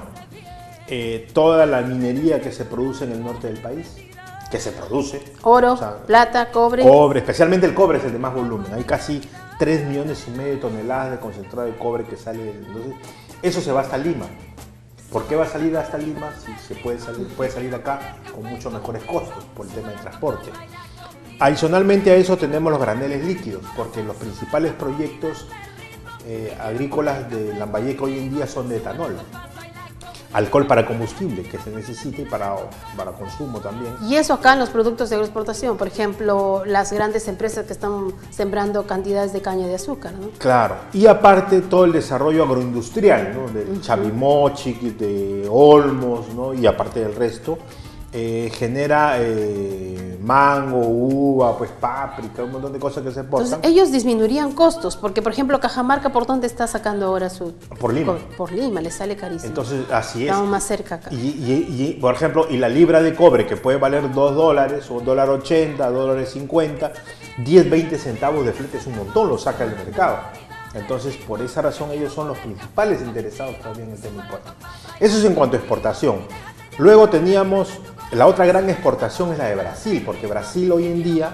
[SPEAKER 19] Eh, toda la minería que se produce en el norte del país, que se produce.
[SPEAKER 8] Oro,
[SPEAKER 19] o sea,
[SPEAKER 8] plata, cobre.
[SPEAKER 19] Cobre, especialmente el cobre es el de más volumen. Hay casi tres millones y medio de toneladas de concentrado de cobre que sale. Entonces, eso se va hasta Lima. ¿Por qué va a salir hasta Lima si se puede salir, puede salir acá con mucho mejores costos por el tema del transporte? Adicionalmente a eso tenemos los graneles líquidos, porque los principales proyectos eh, agrícolas de Lambayeque hoy en día son de etanol. Alcohol para combustible que se necesita y para, para consumo también.
[SPEAKER 8] Y eso acá en los productos de agroexportación, por ejemplo, las grandes empresas que están sembrando cantidades de caña de azúcar, ¿no?
[SPEAKER 19] Claro, y aparte todo el desarrollo agroindustrial, ¿no? Del uh-huh. Chavimochi, de Olmos, ¿no? Y aparte del resto, eh, genera eh, mango, uva, pues páprica, un montón de cosas que se exportan.
[SPEAKER 8] Entonces ellos disminuirían costos, porque por ejemplo Cajamarca, ¿por dónde está sacando ahora su...?
[SPEAKER 19] Por Lima.
[SPEAKER 8] Por, por Lima, le sale carísimo.
[SPEAKER 19] Entonces así es.
[SPEAKER 8] Estamos más cerca acá.
[SPEAKER 19] Y, y, y por ejemplo, y la libra de cobre que puede valer dos dólares, o un dólar ochenta, dos dólares cincuenta, diez, veinte centavos de flete es un montón, lo saca del mercado. Entonces por esa razón ellos son los principales interesados también en el tema impuesto. Eso es en cuanto a exportación. Luego teníamos... La otra gran exportación es la de Brasil, porque Brasil hoy en día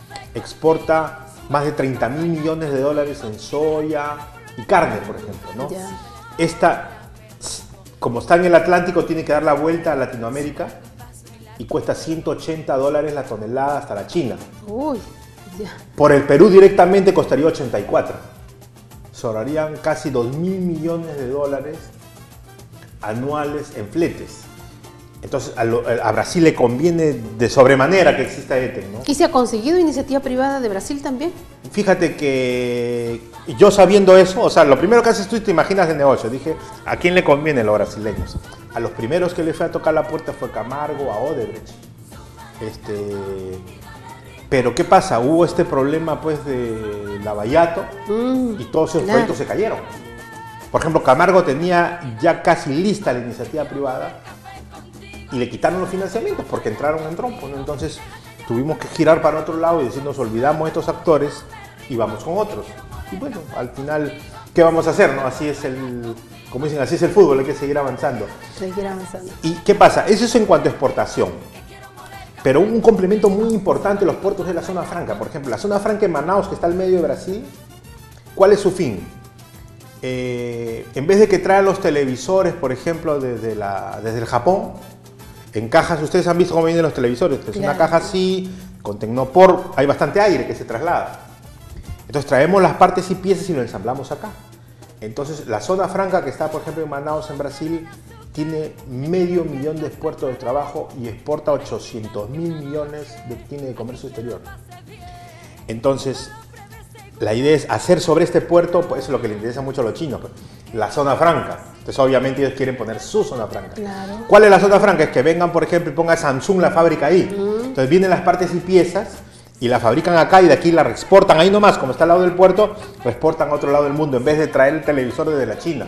[SPEAKER 19] exporta más de treinta mil millones de dólares en soya y carne, por ejemplo, ¿no? Yeah. Esta, como está en el Atlántico, tiene que dar la vuelta a Latinoamérica y cuesta ciento ochenta dólares la tonelada hasta la China.
[SPEAKER 8] Uy, yeah.
[SPEAKER 19] Por el Perú directamente costaría ochenta y cuatro. Sobrarían casi dos mil millones de dólares anuales en fletes. Entonces a, lo, a Brasil le conviene de sobremanera que exista Eten, ¿no?
[SPEAKER 8] ¿Y se ha conseguido iniciativa privada de Brasil también?
[SPEAKER 19] Fíjate que yo sabiendo eso, o sea, lo primero que haces tú te imaginas de negocio. Dije, ¿a quién le conviene a los brasileños? A los primeros que le fue a tocar la puerta fue Camargo, a Odebrecht. Este, pero ¿qué pasa? Hubo este problema pues de Lavallato mm, y todos esos claro. proyectos se cayeron. Por ejemplo, Camargo tenía ya casi lista la iniciativa privada y le quitaron los financiamientos porque entraron en trompo, ¿no? Entonces tuvimos que girar para otro lado y decir, nos olvidamos de estos actores y vamos con otros. Y bueno, al final, ¿qué vamos a hacer, no? Así es el, como dicen, así es el fútbol, hay que seguir avanzando.
[SPEAKER 8] Seguir avanzando.
[SPEAKER 19] ¿Y qué pasa? Eso es en cuanto a exportación. Pero un complemento muy importante, los puertos de la zona franca. Por ejemplo, la zona franca en Manaus, que está al medio de Brasil, ¿cuál es su fin? Eh, en vez de que trae los televisores, por ejemplo, desde, la, desde el Japón, en cajas, ustedes han visto cómo vienen los televisores, es claro. Una caja así, Con Tecnopor hay bastante aire que se traslada. Entonces traemos las partes y piezas y lo ensamblamos acá. Entonces la zona franca que está, por ejemplo, en Manaus, en Brasil, tiene medio millón de puestos de trabajo y exporta ochocientos mil millones de, tiene de comercio exterior. Entonces, la idea es hacer sobre este puerto, pues eso es lo que le interesa mucho a los chinos, pues, la zona franca. Entonces, obviamente, ellos quieren poner su zona franca.
[SPEAKER 8] Claro.
[SPEAKER 19] ¿Cuál es la zona franca? Es que vengan, por ejemplo, y ponga Samsung la fábrica ahí. Mm. Entonces, vienen las partes y piezas y la fabrican acá y de aquí la exportan ahí nomás, como está al lado del puerto, lo exportan a otro lado del mundo, en vez de traer el televisor desde la China.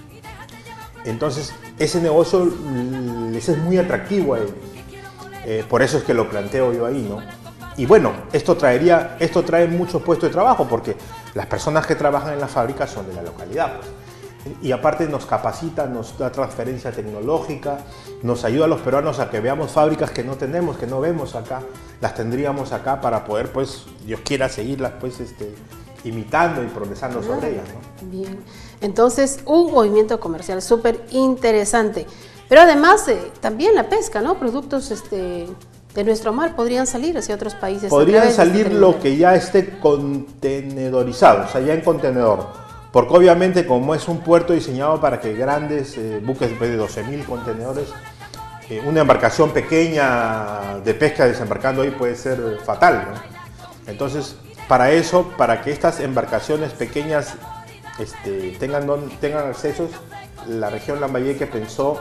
[SPEAKER 19] Entonces, ese negocio les es muy atractivo a ellos. Eh, por eso es que lo planteo yo ahí, ¿no? Y bueno, esto, traería, esto trae muchos puestos de trabajo porque las personas que trabajan en la fábrica son de la localidad. Pues. Y aparte nos capacita, nos da transferencia tecnológica, nos ayuda a los peruanos a que veamos fábricas que no tenemos, que no vemos acá, las tendríamos acá para poder, pues, Dios quiera, seguirlas, pues, este, imitando y progresando
[SPEAKER 8] Claro.
[SPEAKER 19] sobre ellas, ¿no?
[SPEAKER 8] Bien, entonces un movimiento comercial súper interesante. Pero además eh, también la pesca, ¿no? Productos este, de nuestro mar podrían salir hacia otros países.
[SPEAKER 19] Podrían salir lo que ya esté contenedorizado, o sea, ya en contenedor. Porque obviamente como es un puerto diseñado para que grandes eh, buques de doce mil contenedores, eh, una embarcación pequeña de pesca desembarcando ahí puede ser fatal, ¿no? Entonces, para eso, para que estas embarcaciones pequeñas este, tengan, tengan accesos, la región Lambayeque pensó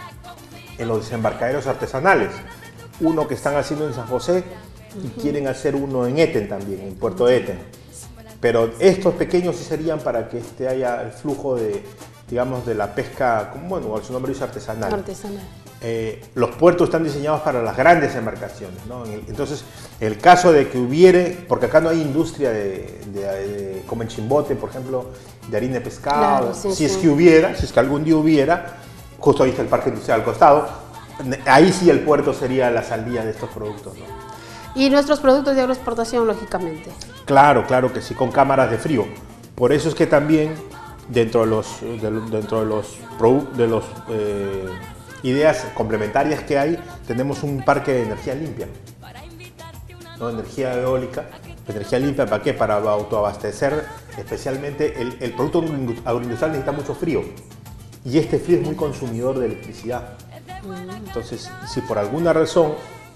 [SPEAKER 19] en los desembarcaderos artesanales. Uno que están haciendo en San José y uh-huh. quieren hacer uno en Eten también, en Puerto de Eten. Pero estos pequeños sí serían para que este haya el flujo de, digamos, de la pesca, como bueno, su nombre dice artesanal.
[SPEAKER 8] Artesanal.
[SPEAKER 19] Eh, los puertos están diseñados para las grandes embarcaciones, ¿no? Entonces, el caso de que hubiere, porque acá no hay industria de, de, de como en Chimbote, por ejemplo, de harina de pescado,
[SPEAKER 8] Claro, sí,
[SPEAKER 19] si
[SPEAKER 8] sí.
[SPEAKER 19] es que hubiera, si es que algún día hubiera, justo ahí está el parque industrial al costado, ahí sí el puerto sería la salida de estos productos, ¿no?
[SPEAKER 8] Y nuestros productos de agroexportación, lógicamente.
[SPEAKER 19] Claro, claro que sí, con cámaras de frío. Por eso es que también dentro de los, de, dentro de los, de los eh, ideas complementarias que hay, tenemos un parque de energía limpia, ¿no? Energía eólica, energía limpia, ¿para qué? Para autoabastecer, especialmente el, el producto agroindustrial necesita mucho frío y este frío es muy consumidor de electricidad. Entonces, si por alguna razón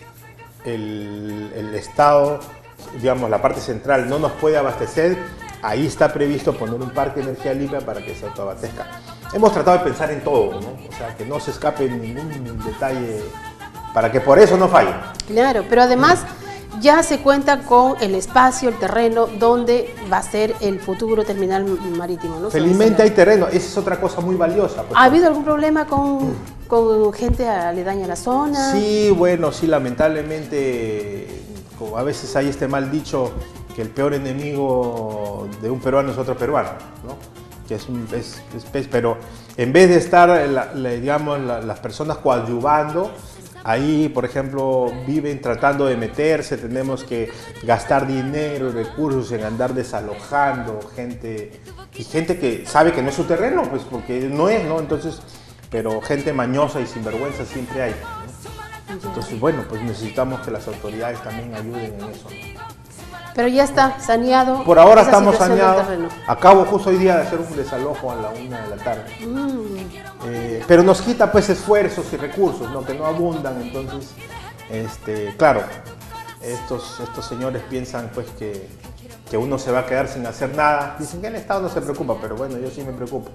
[SPEAKER 19] el, el Estado, digamos la parte central, no nos puede abastecer, ahí está previsto poner un parque de energía limpia para que se autoabastezca. Hemos tratado de pensar en todo, ¿no? O sea, que no se escape ningún detalle para que por eso no falle.
[SPEAKER 8] Claro, pero además ya se cuenta con el espacio, el terreno donde va a ser el futuro terminal marítimo, ¿no?
[SPEAKER 19] Felizmente hay terreno, esa es otra cosa muy valiosa. Pues,
[SPEAKER 8] ¿Ha habido algún problema con, con gente aledaña a la zona?
[SPEAKER 19] Sí, bueno, sí, lamentablemente a veces hay este mal dicho que el peor enemigo de un peruano es otro peruano, ¿no? Que es un es, es, pero en vez de estar, la, la, digamos, la, las personas coadyuvando, ahí, por ejemplo, viven tratando de meterse, tenemos que gastar dinero, recursos en andar desalojando gente, y gente que sabe que no es su terreno, pues porque no es, ¿no? Entonces, pero gente mañosa y sinvergüenza siempre hay, ¿no? Entonces, bueno, pues necesitamos que las autoridades también ayuden en eso, ¿no?
[SPEAKER 8] Pero ya está saneado.
[SPEAKER 19] Por ahora
[SPEAKER 8] esa
[SPEAKER 19] estamos
[SPEAKER 8] situación del
[SPEAKER 19] saneados.
[SPEAKER 8] terreno.
[SPEAKER 19] Acabo justo hoy día de hacer un desalojo a la una de la tarde.
[SPEAKER 8] Mm.
[SPEAKER 19] Eh, pero nos quita pues esfuerzos y recursos, ¿no? Que no abundan, entonces, este, claro, estos, estos señores piensan pues que, que uno se va a quedar sin hacer nada. Dicen que el Estado no se preocupa, pero bueno, yo sí me preocupo.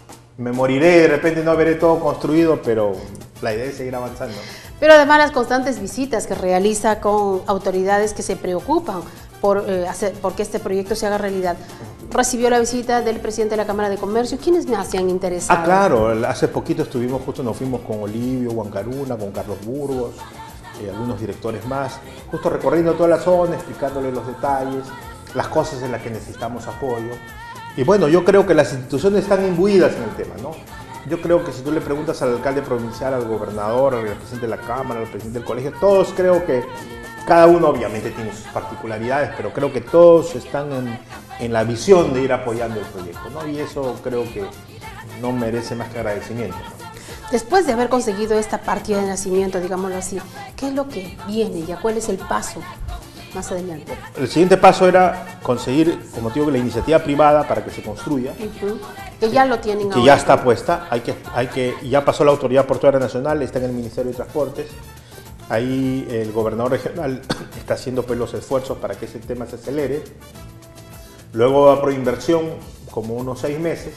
[SPEAKER 19] Me moriré, de repente no veré todo construido, pero la idea es seguir avanzando.
[SPEAKER 8] Pero además las constantes visitas que realiza con autoridades que se preocupan por eh, hacer, porque este proyecto se haga realidad. Recibió la visita del presidente de la Cámara de Comercio. ¿Quiénes más se han interesado?
[SPEAKER 19] Ah, claro, hace poquito estuvimos, justo nos fuimos con Olivio Huancaruna, con Carlos Burgos, y algunos directores más, justo recorriendo toda la zona, explicándole los detalles, las cosas en las que necesitamos apoyo. Y bueno, yo creo que las instituciones están imbuidas en el tema, ¿no? Yo creo que si tú le preguntas al alcalde provincial, al gobernador, al presidente de la Cámara, al presidente del colegio, todos creo que, cada uno obviamente tiene sus particularidades, pero creo que todos están en, en la visión de ir apoyando el proyecto, ¿no? Y eso creo que no merece más que agradecimiento, ¿no?
[SPEAKER 8] Después de haber conseguido esta partida de nacimiento, digámoslo así, ¿qué es lo que viene ya? ¿Cuál es el paso? más adelante?
[SPEAKER 19] El siguiente paso era conseguir, como te digo, la iniciativa privada para que se construya.
[SPEAKER 8] Uh-huh. Que ya lo tienen
[SPEAKER 19] que
[SPEAKER 8] ahora.
[SPEAKER 19] ya está puesta, hay que, hay que, ya pasó la Autoridad Portuaria Nacional, está en el Ministerio de Transportes. Ahí el gobernador regional está haciendo pues los esfuerzos para que ese tema se acelere. Luego va por inversión, como unos seis meses.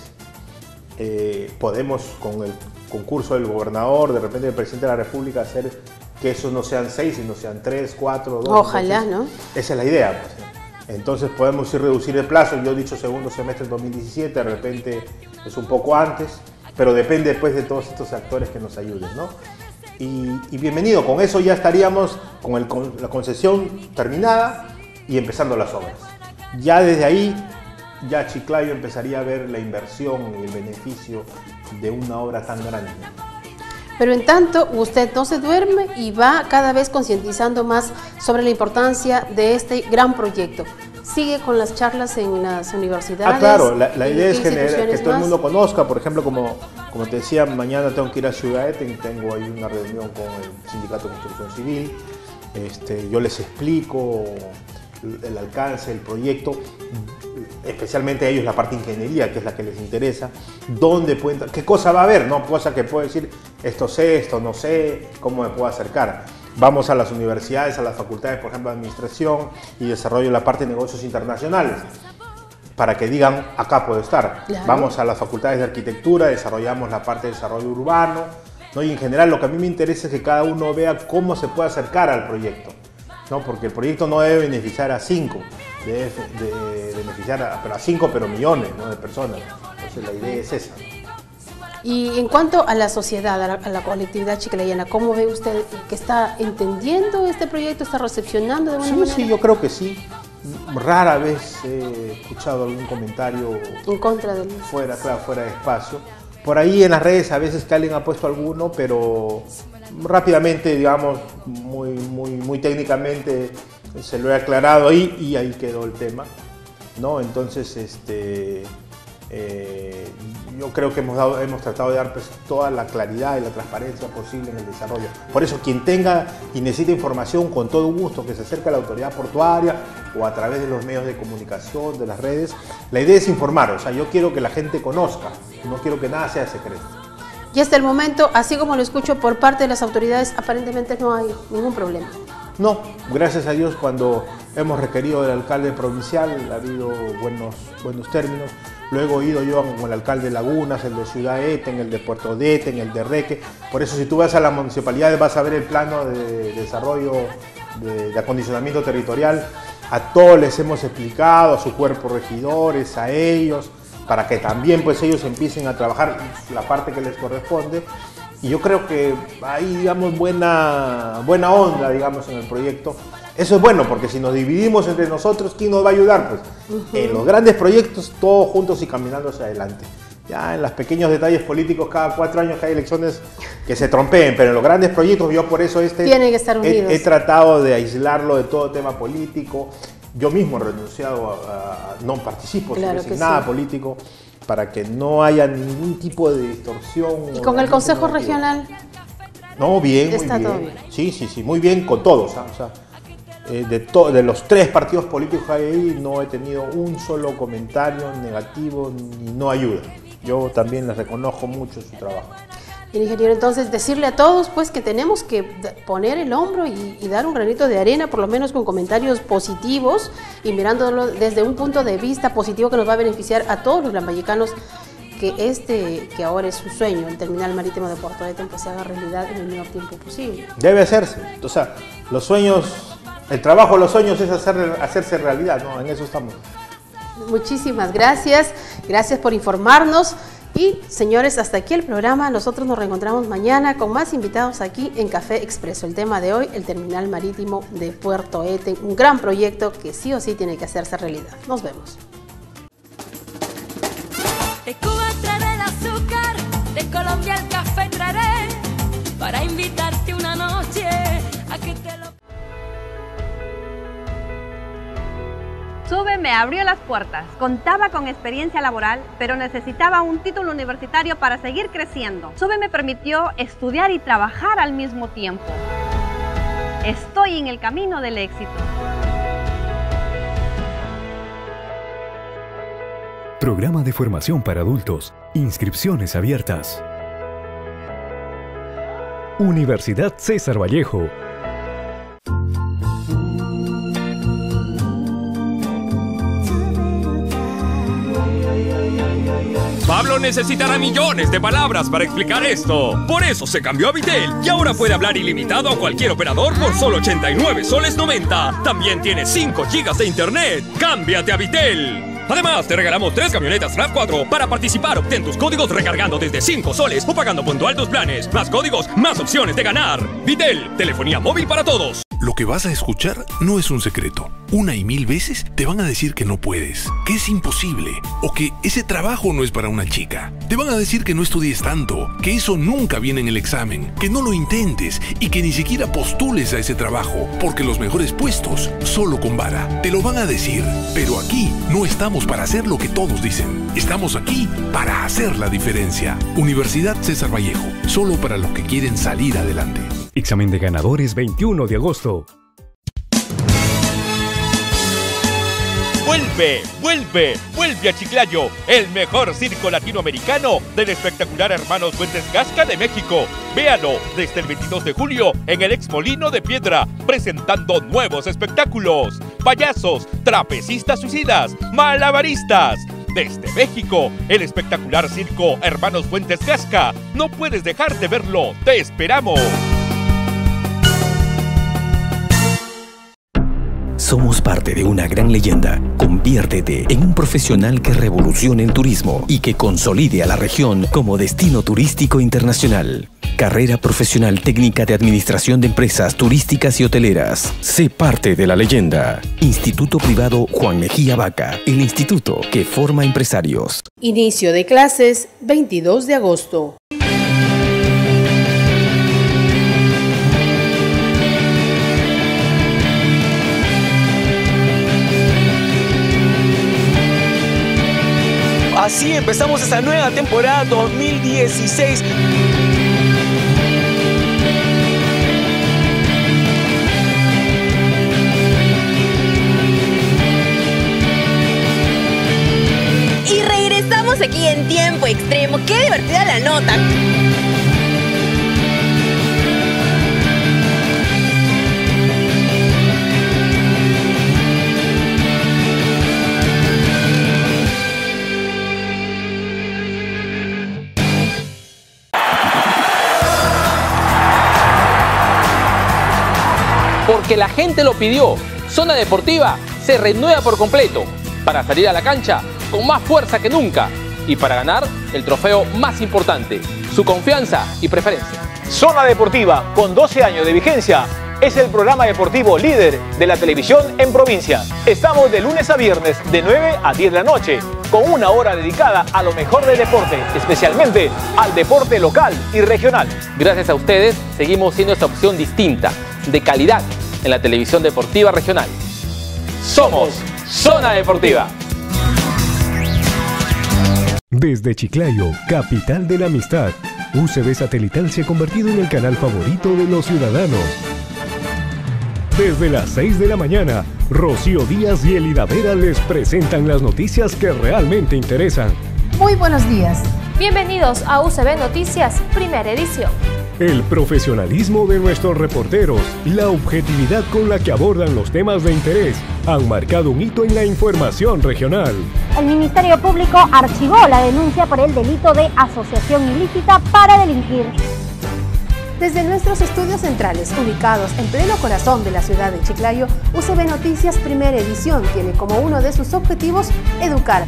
[SPEAKER 19] Eh, podemos, con el concurso del gobernador, de repente del presidente de la República, hacer que esos no sean seis, sino sean tres, cuatro, dos.
[SPEAKER 8] Ojalá,
[SPEAKER 19] entonces,
[SPEAKER 8] ¿no?
[SPEAKER 19] Esa es la idea. Pues. Entonces podemos ir reducir el plazo. Yo he dicho segundo semestre del dos mil diecisiete, de repente es un poco antes, pero depende después de todos estos actores que nos ayuden, ¿no? Y, y bienvenido, con eso ya estaríamos con, el, con la concesión terminada y empezando las obras. Ya desde ahí, ya Chiclayo empezaría a ver la inversión y el beneficio de una obra tan grande.
[SPEAKER 8] Pero en tanto, usted no se duerme y va cada vez concientizando más sobre la importancia de este gran proyecto. ¿Sigue con las charlas en las universidades?
[SPEAKER 19] Ah, claro, la, la idea es
[SPEAKER 8] generar
[SPEAKER 19] que todo
[SPEAKER 8] más?
[SPEAKER 19] el mundo conozca. Por ejemplo, como, como te decía, mañana tengo que ir a Ciudad Eten, tengo ahí una reunión con el Sindicato de Construcción Civil. Este, yo les explico el, el alcance del proyecto, especialmente a ellos la parte de ingeniería, que es la que les interesa, dónde pueden, qué cosa va a haber, ¿no? Cosa que puedo decir, esto sé, esto no sé, cómo me puedo acercar. Vamos a las universidades, a las facultades, por ejemplo, de Administración y Desarrollo, la parte de negocios internacionales, para que digan, acá puedo estar. Claro. Vamos a las facultades de Arquitectura, desarrollamos la parte de desarrollo urbano, ¿no? Y en general lo que a mí me interesa es que cada uno vea cómo se puede acercar al proyecto, ¿no? Porque el proyecto no debe beneficiar a cinco, debe de beneficiar a, pero a cinco, pero millones, ¿no? De personas. Entonces la idea es esa.
[SPEAKER 8] Y en cuanto a la sociedad, a la, a la colectividad chiclayana, ¿cómo ve usted que está entendiendo este proyecto, está recepcionando de alguna
[SPEAKER 19] sí,
[SPEAKER 8] manera?
[SPEAKER 19] Sí, yo creo que sí. Rara vez he escuchado algún comentario
[SPEAKER 8] en contra del
[SPEAKER 19] fuera, claro, fuera de espacio. Por ahí en las redes a veces que alguien ha puesto alguno, pero rápidamente, digamos, muy, muy, muy técnicamente se lo he aclarado ahí y ahí quedó el tema, ¿no? Entonces, este, eh, yo creo que hemos, dado, hemos tratado de dar pues, toda la claridad y la transparencia posible en el desarrollo. Por eso, quien tenga y necesite información, con todo gusto, que se acerque a la autoridad portuaria o a través de los medios de comunicación, de las redes. La idea es informar, o sea, yo quiero que la gente conozca, no quiero que nada sea secreto.
[SPEAKER 8] Y hasta el momento, así como lo escucho por parte de las autoridades, aparentemente no hay ningún problema.
[SPEAKER 19] No, gracias a Dios, cuando hemos requerido del alcalde provincial ha habido buenos, buenos términos. Luego he ido yo con el alcalde de Lagunas, el de Ciudad Eten, el de Puerto de Eten, el de Reque. Por eso si tú vas a las municipalidades vas a ver el plano de desarrollo, de, de acondicionamiento territorial. A todos les hemos explicado, a su cuerpo regidores, a ellos, para que también pues ellos empiecen a trabajar la parte que les corresponde. Y yo creo que hay, digamos, buena, buena onda, digamos, en el proyecto. Eso es bueno, porque si nos dividimos entre nosotros, ¿quién nos va a ayudar? Pues uh-huh. En los grandes proyectos, todos juntos y caminando hacia adelante. Ya en los pequeños detalles políticos, cada cuatro años que hay elecciones, que se trompeen, pero en los grandes proyectos, yo por eso este
[SPEAKER 8] Tienen que estar unidos.
[SPEAKER 19] He, he tratado de aislarlo de todo tema político. Yo mismo he renunciado a, a no participo,
[SPEAKER 8] claro
[SPEAKER 19] sin nada
[SPEAKER 8] sí.
[SPEAKER 19] político, para que no haya ningún tipo de distorsión.
[SPEAKER 8] ¿Y con el Consejo Regional?
[SPEAKER 19] No, bien,
[SPEAKER 8] Está
[SPEAKER 19] muy bien.
[SPEAKER 8] todo bien.
[SPEAKER 19] Sí, sí, sí, muy bien con todos. ¿eh? O sea, eh, de, to de los tres partidos políticos que hay ahí, no he tenido un solo comentario negativo ni no ayuda. Yo también les reconozco mucho su trabajo.
[SPEAKER 8] Bien, ingeniero, entonces decirle a todos pues que tenemos que poner el hombro y, y dar un granito de arena, por lo menos con comentarios positivos y mirándolo desde un punto de vista positivo que nos va a beneficiar a todos los lambayecanos, que este, que ahora es su sueño, el terminal marítimo de Puerto Eten, pues se haga realidad en el menor tiempo posible.
[SPEAKER 19] Debe hacerse. O sea, los sueños, el trabajo de los sueños es hacer, hacerse realidad, ¿no? En eso estamos.
[SPEAKER 8] Muchísimas gracias, gracias por informarnos. Y señores, hasta aquí el programa. Nosotros nos reencontramos mañana con más invitados aquí en Café Expreso. El tema de hoy, el terminal marítimo de Puerto Eten, un gran proyecto que sí o sí tiene que hacerse realidad. Nos vemos.
[SPEAKER 1] De Cuba traeré el azúcar, de Colombia el café traeré, para invitarte una noche a que te lo...
[SPEAKER 2] SUBE me abrió las puertas. Contaba con experiencia laboral, pero necesitaba un título universitario para seguir creciendo. SUBE me permitió estudiar y trabajar al mismo tiempo. Estoy en el camino del éxito.
[SPEAKER 3] Programa de formación para adultos. Inscripciones abiertas. Universidad César Vallejo.
[SPEAKER 4] Pablo necesitará millones de palabras para explicar esto. Por eso se cambió a Vitel y ahora puede hablar ilimitado a cualquier operador por solo ochenta y nueve soles noventa. También tiene cinco gigas de internet. ¡Cámbiate a Vitel! Además, te regalamos tres camionetas RAV cuatro. Para participar, obtén tus códigos recargando desde cinco soles o pagando puntual tus planes. Más códigos, más opciones de ganar. Vitel, telefonía móvil para todos.
[SPEAKER 5] Lo que vas a escuchar no es un secreto. Una y mil veces te van a decir que no puedes, que es imposible o que ese trabajo no es para una chica. Te van a decir que no estudies tanto, que eso nunca viene en el examen, que no lo intentes y que ni siquiera postules a ese trabajo, porque los mejores puestos solo con vara. Te lo van a decir, pero aquí no estamos para hacer lo que todos dicen. Estamos aquí para hacer la diferencia. Universidad César Vallejo, solo para los que quieren salir adelante.
[SPEAKER 3] Examen de ganadores veintiuno de agosto.
[SPEAKER 6] Vuelve, vuelve, vuelve a Chiclayo, el mejor circo latinoamericano del espectacular Hermanos Fuentes Gasca de México. Véalo desde el veintidós de julio en el Ex Molino de Piedra, presentando nuevos espectáculos. Payasos, trapecistas suicidas, malabaristas. Desde México, el espectacular circo Hermanos Fuentes Gasca. No puedes dejar de verlo, te esperamos.
[SPEAKER 7] Somos parte de una gran leyenda. Conviértete en un profesional que revolucione el turismo y que consolide a la región como destino turístico internacional. Carrera profesional técnica de administración de empresas turísticas y hoteleras. Sé parte de la leyenda. Instituto Privado Juan Mejía Vaca, el instituto que forma empresarios.
[SPEAKER 8] Inicio de clases veintidós de agosto.
[SPEAKER 14] Así empezamos esta nueva temporada dos mil dieciséis.
[SPEAKER 15] Y regresamos aquí en tiempo extremo. ¡Qué divertida la nota!
[SPEAKER 12] Porque la gente lo pidió. Zona Deportiva se renueva por completo para salir a la cancha con más fuerza que nunca y para ganar el trofeo más importante, su confianza y preferencia. Zona Deportiva, con doce años de vigencia, es el programa deportivo líder de la televisión en provincia. Estamos de lunes a viernes de nueve a diez de la noche, con una hora dedicada a lo mejor del deporte, especialmente al deporte local y regional. Gracias a ustedes, seguimos siendo esta opción distinta, de calidad, en la televisión deportiva regional. Somos Zona Deportiva.
[SPEAKER 3] Desde Chiclayo, capital de la amistad, U C B Satelital se ha convertido en el canal favorito de los ciudadanos. Desde las seis de la mañana, Rocío Díaz y Elida Vera les presentan las noticias que realmente interesan.
[SPEAKER 17] Muy buenos días.
[SPEAKER 24] Bienvenidos a U C B Noticias, primera edición.
[SPEAKER 3] El profesionalismo de nuestros reporteros y la objetividad con la que abordan los temas de interés han marcado un hito en la información regional.
[SPEAKER 17] El Ministerio Público archivó la denuncia por el delito de asociación ilícita para delinquir.
[SPEAKER 8] Desde nuestros estudios centrales, ubicados en pleno corazón de la ciudad de Chiclayo, U C B Noticias Primera Edición tiene como uno de sus objetivos educar.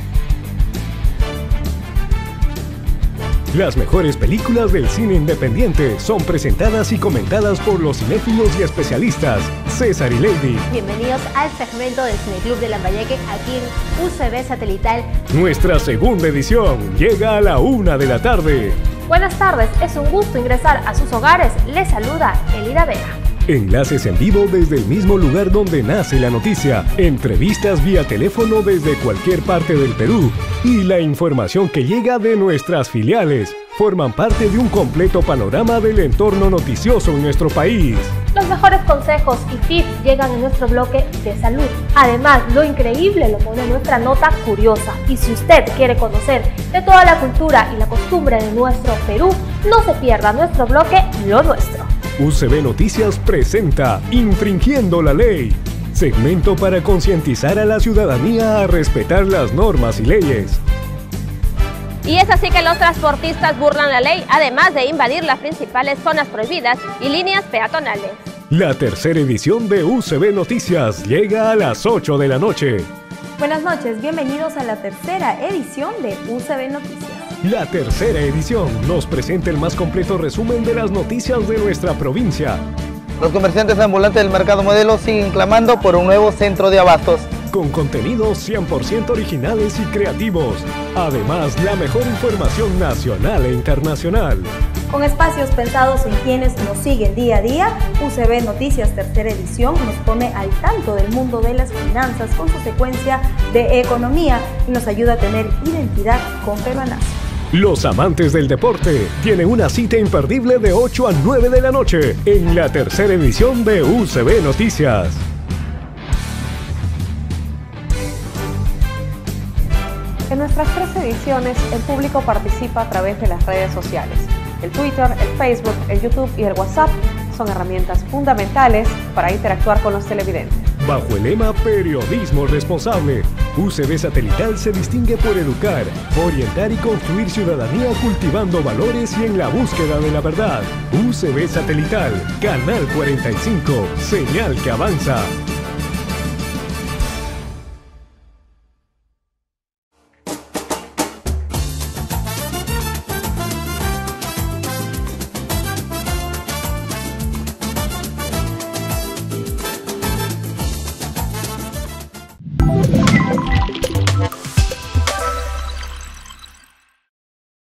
[SPEAKER 3] Las mejores películas del cine independiente son presentadas y comentadas por los cinéfilos y especialistas César y Lady.
[SPEAKER 17] Bienvenidos al segmento del Cineclub de Lambayeque aquí en U C B Satelital.
[SPEAKER 3] Nuestra segunda edición llega a la una de la tarde.
[SPEAKER 24] Buenas tardes, es un gusto ingresar a sus hogares. Les saluda Elida Vera.
[SPEAKER 3] Enlaces en vivo desde el mismo lugar donde nace la noticia, entrevistas vía teléfono desde cualquier parte del Perú y la información que llega de nuestras filiales. forman parte de un completo panorama del entorno noticioso en nuestro país.
[SPEAKER 24] Los mejores consejos y tips llegan en nuestro bloque de salud. Además, lo increíble lo pone nuestra nota curiosa. Y si usted quiere conocer de toda la cultura y la costumbre de nuestro Perú, no se pierda nuestro bloque Lo Nuestro.
[SPEAKER 3] U C B Noticias presenta Infringiendo la Ley, segmento para concientizar a la ciudadanía a respetar las normas y leyes.
[SPEAKER 18] Y es así que los transportistas burlan la ley, además de invadir las principales zonas prohibidas y líneas peatonales.
[SPEAKER 3] La tercera edición de U C B Noticias llega a las ocho de la noche.
[SPEAKER 16] Buenas noches, bienvenidos a la tercera edición de U C B Noticias.
[SPEAKER 3] La tercera edición nos presenta el más completo resumen de las noticias de nuestra provincia.
[SPEAKER 21] Los comerciantes ambulantes del mercado modelo siguen clamando por un nuevo centro de abastos.
[SPEAKER 3] Con contenidos cien por ciento originales y creativos. Además, la mejor información nacional e internacional.
[SPEAKER 16] Con espacios pensados en quienes nos siguen día a día, U C B Noticias tercera edición nos pone al tanto del mundo de las finanzas con su secuencia de economía y nos ayuda a tener identidad con peruanazo.
[SPEAKER 3] Los amantes del deporte tienen una cita imperdible de ocho a nueve de la noche en la tercera edición de U C B Noticias.
[SPEAKER 2] En nuestras tres ediciones, el público participa a través de las redes sociales. El Twitter, el Facebook, el YouTube y el WhatsApp son herramientas fundamentales para interactuar con los televidentes.
[SPEAKER 3] Bajo el lema Periodismo Responsable, U C B Satelital se distingue por educar, orientar y construir ciudadanía cultivando valores y en la búsqueda de la verdad. U C B Satelital, Canal cuarenta y cinco, señal que avanza.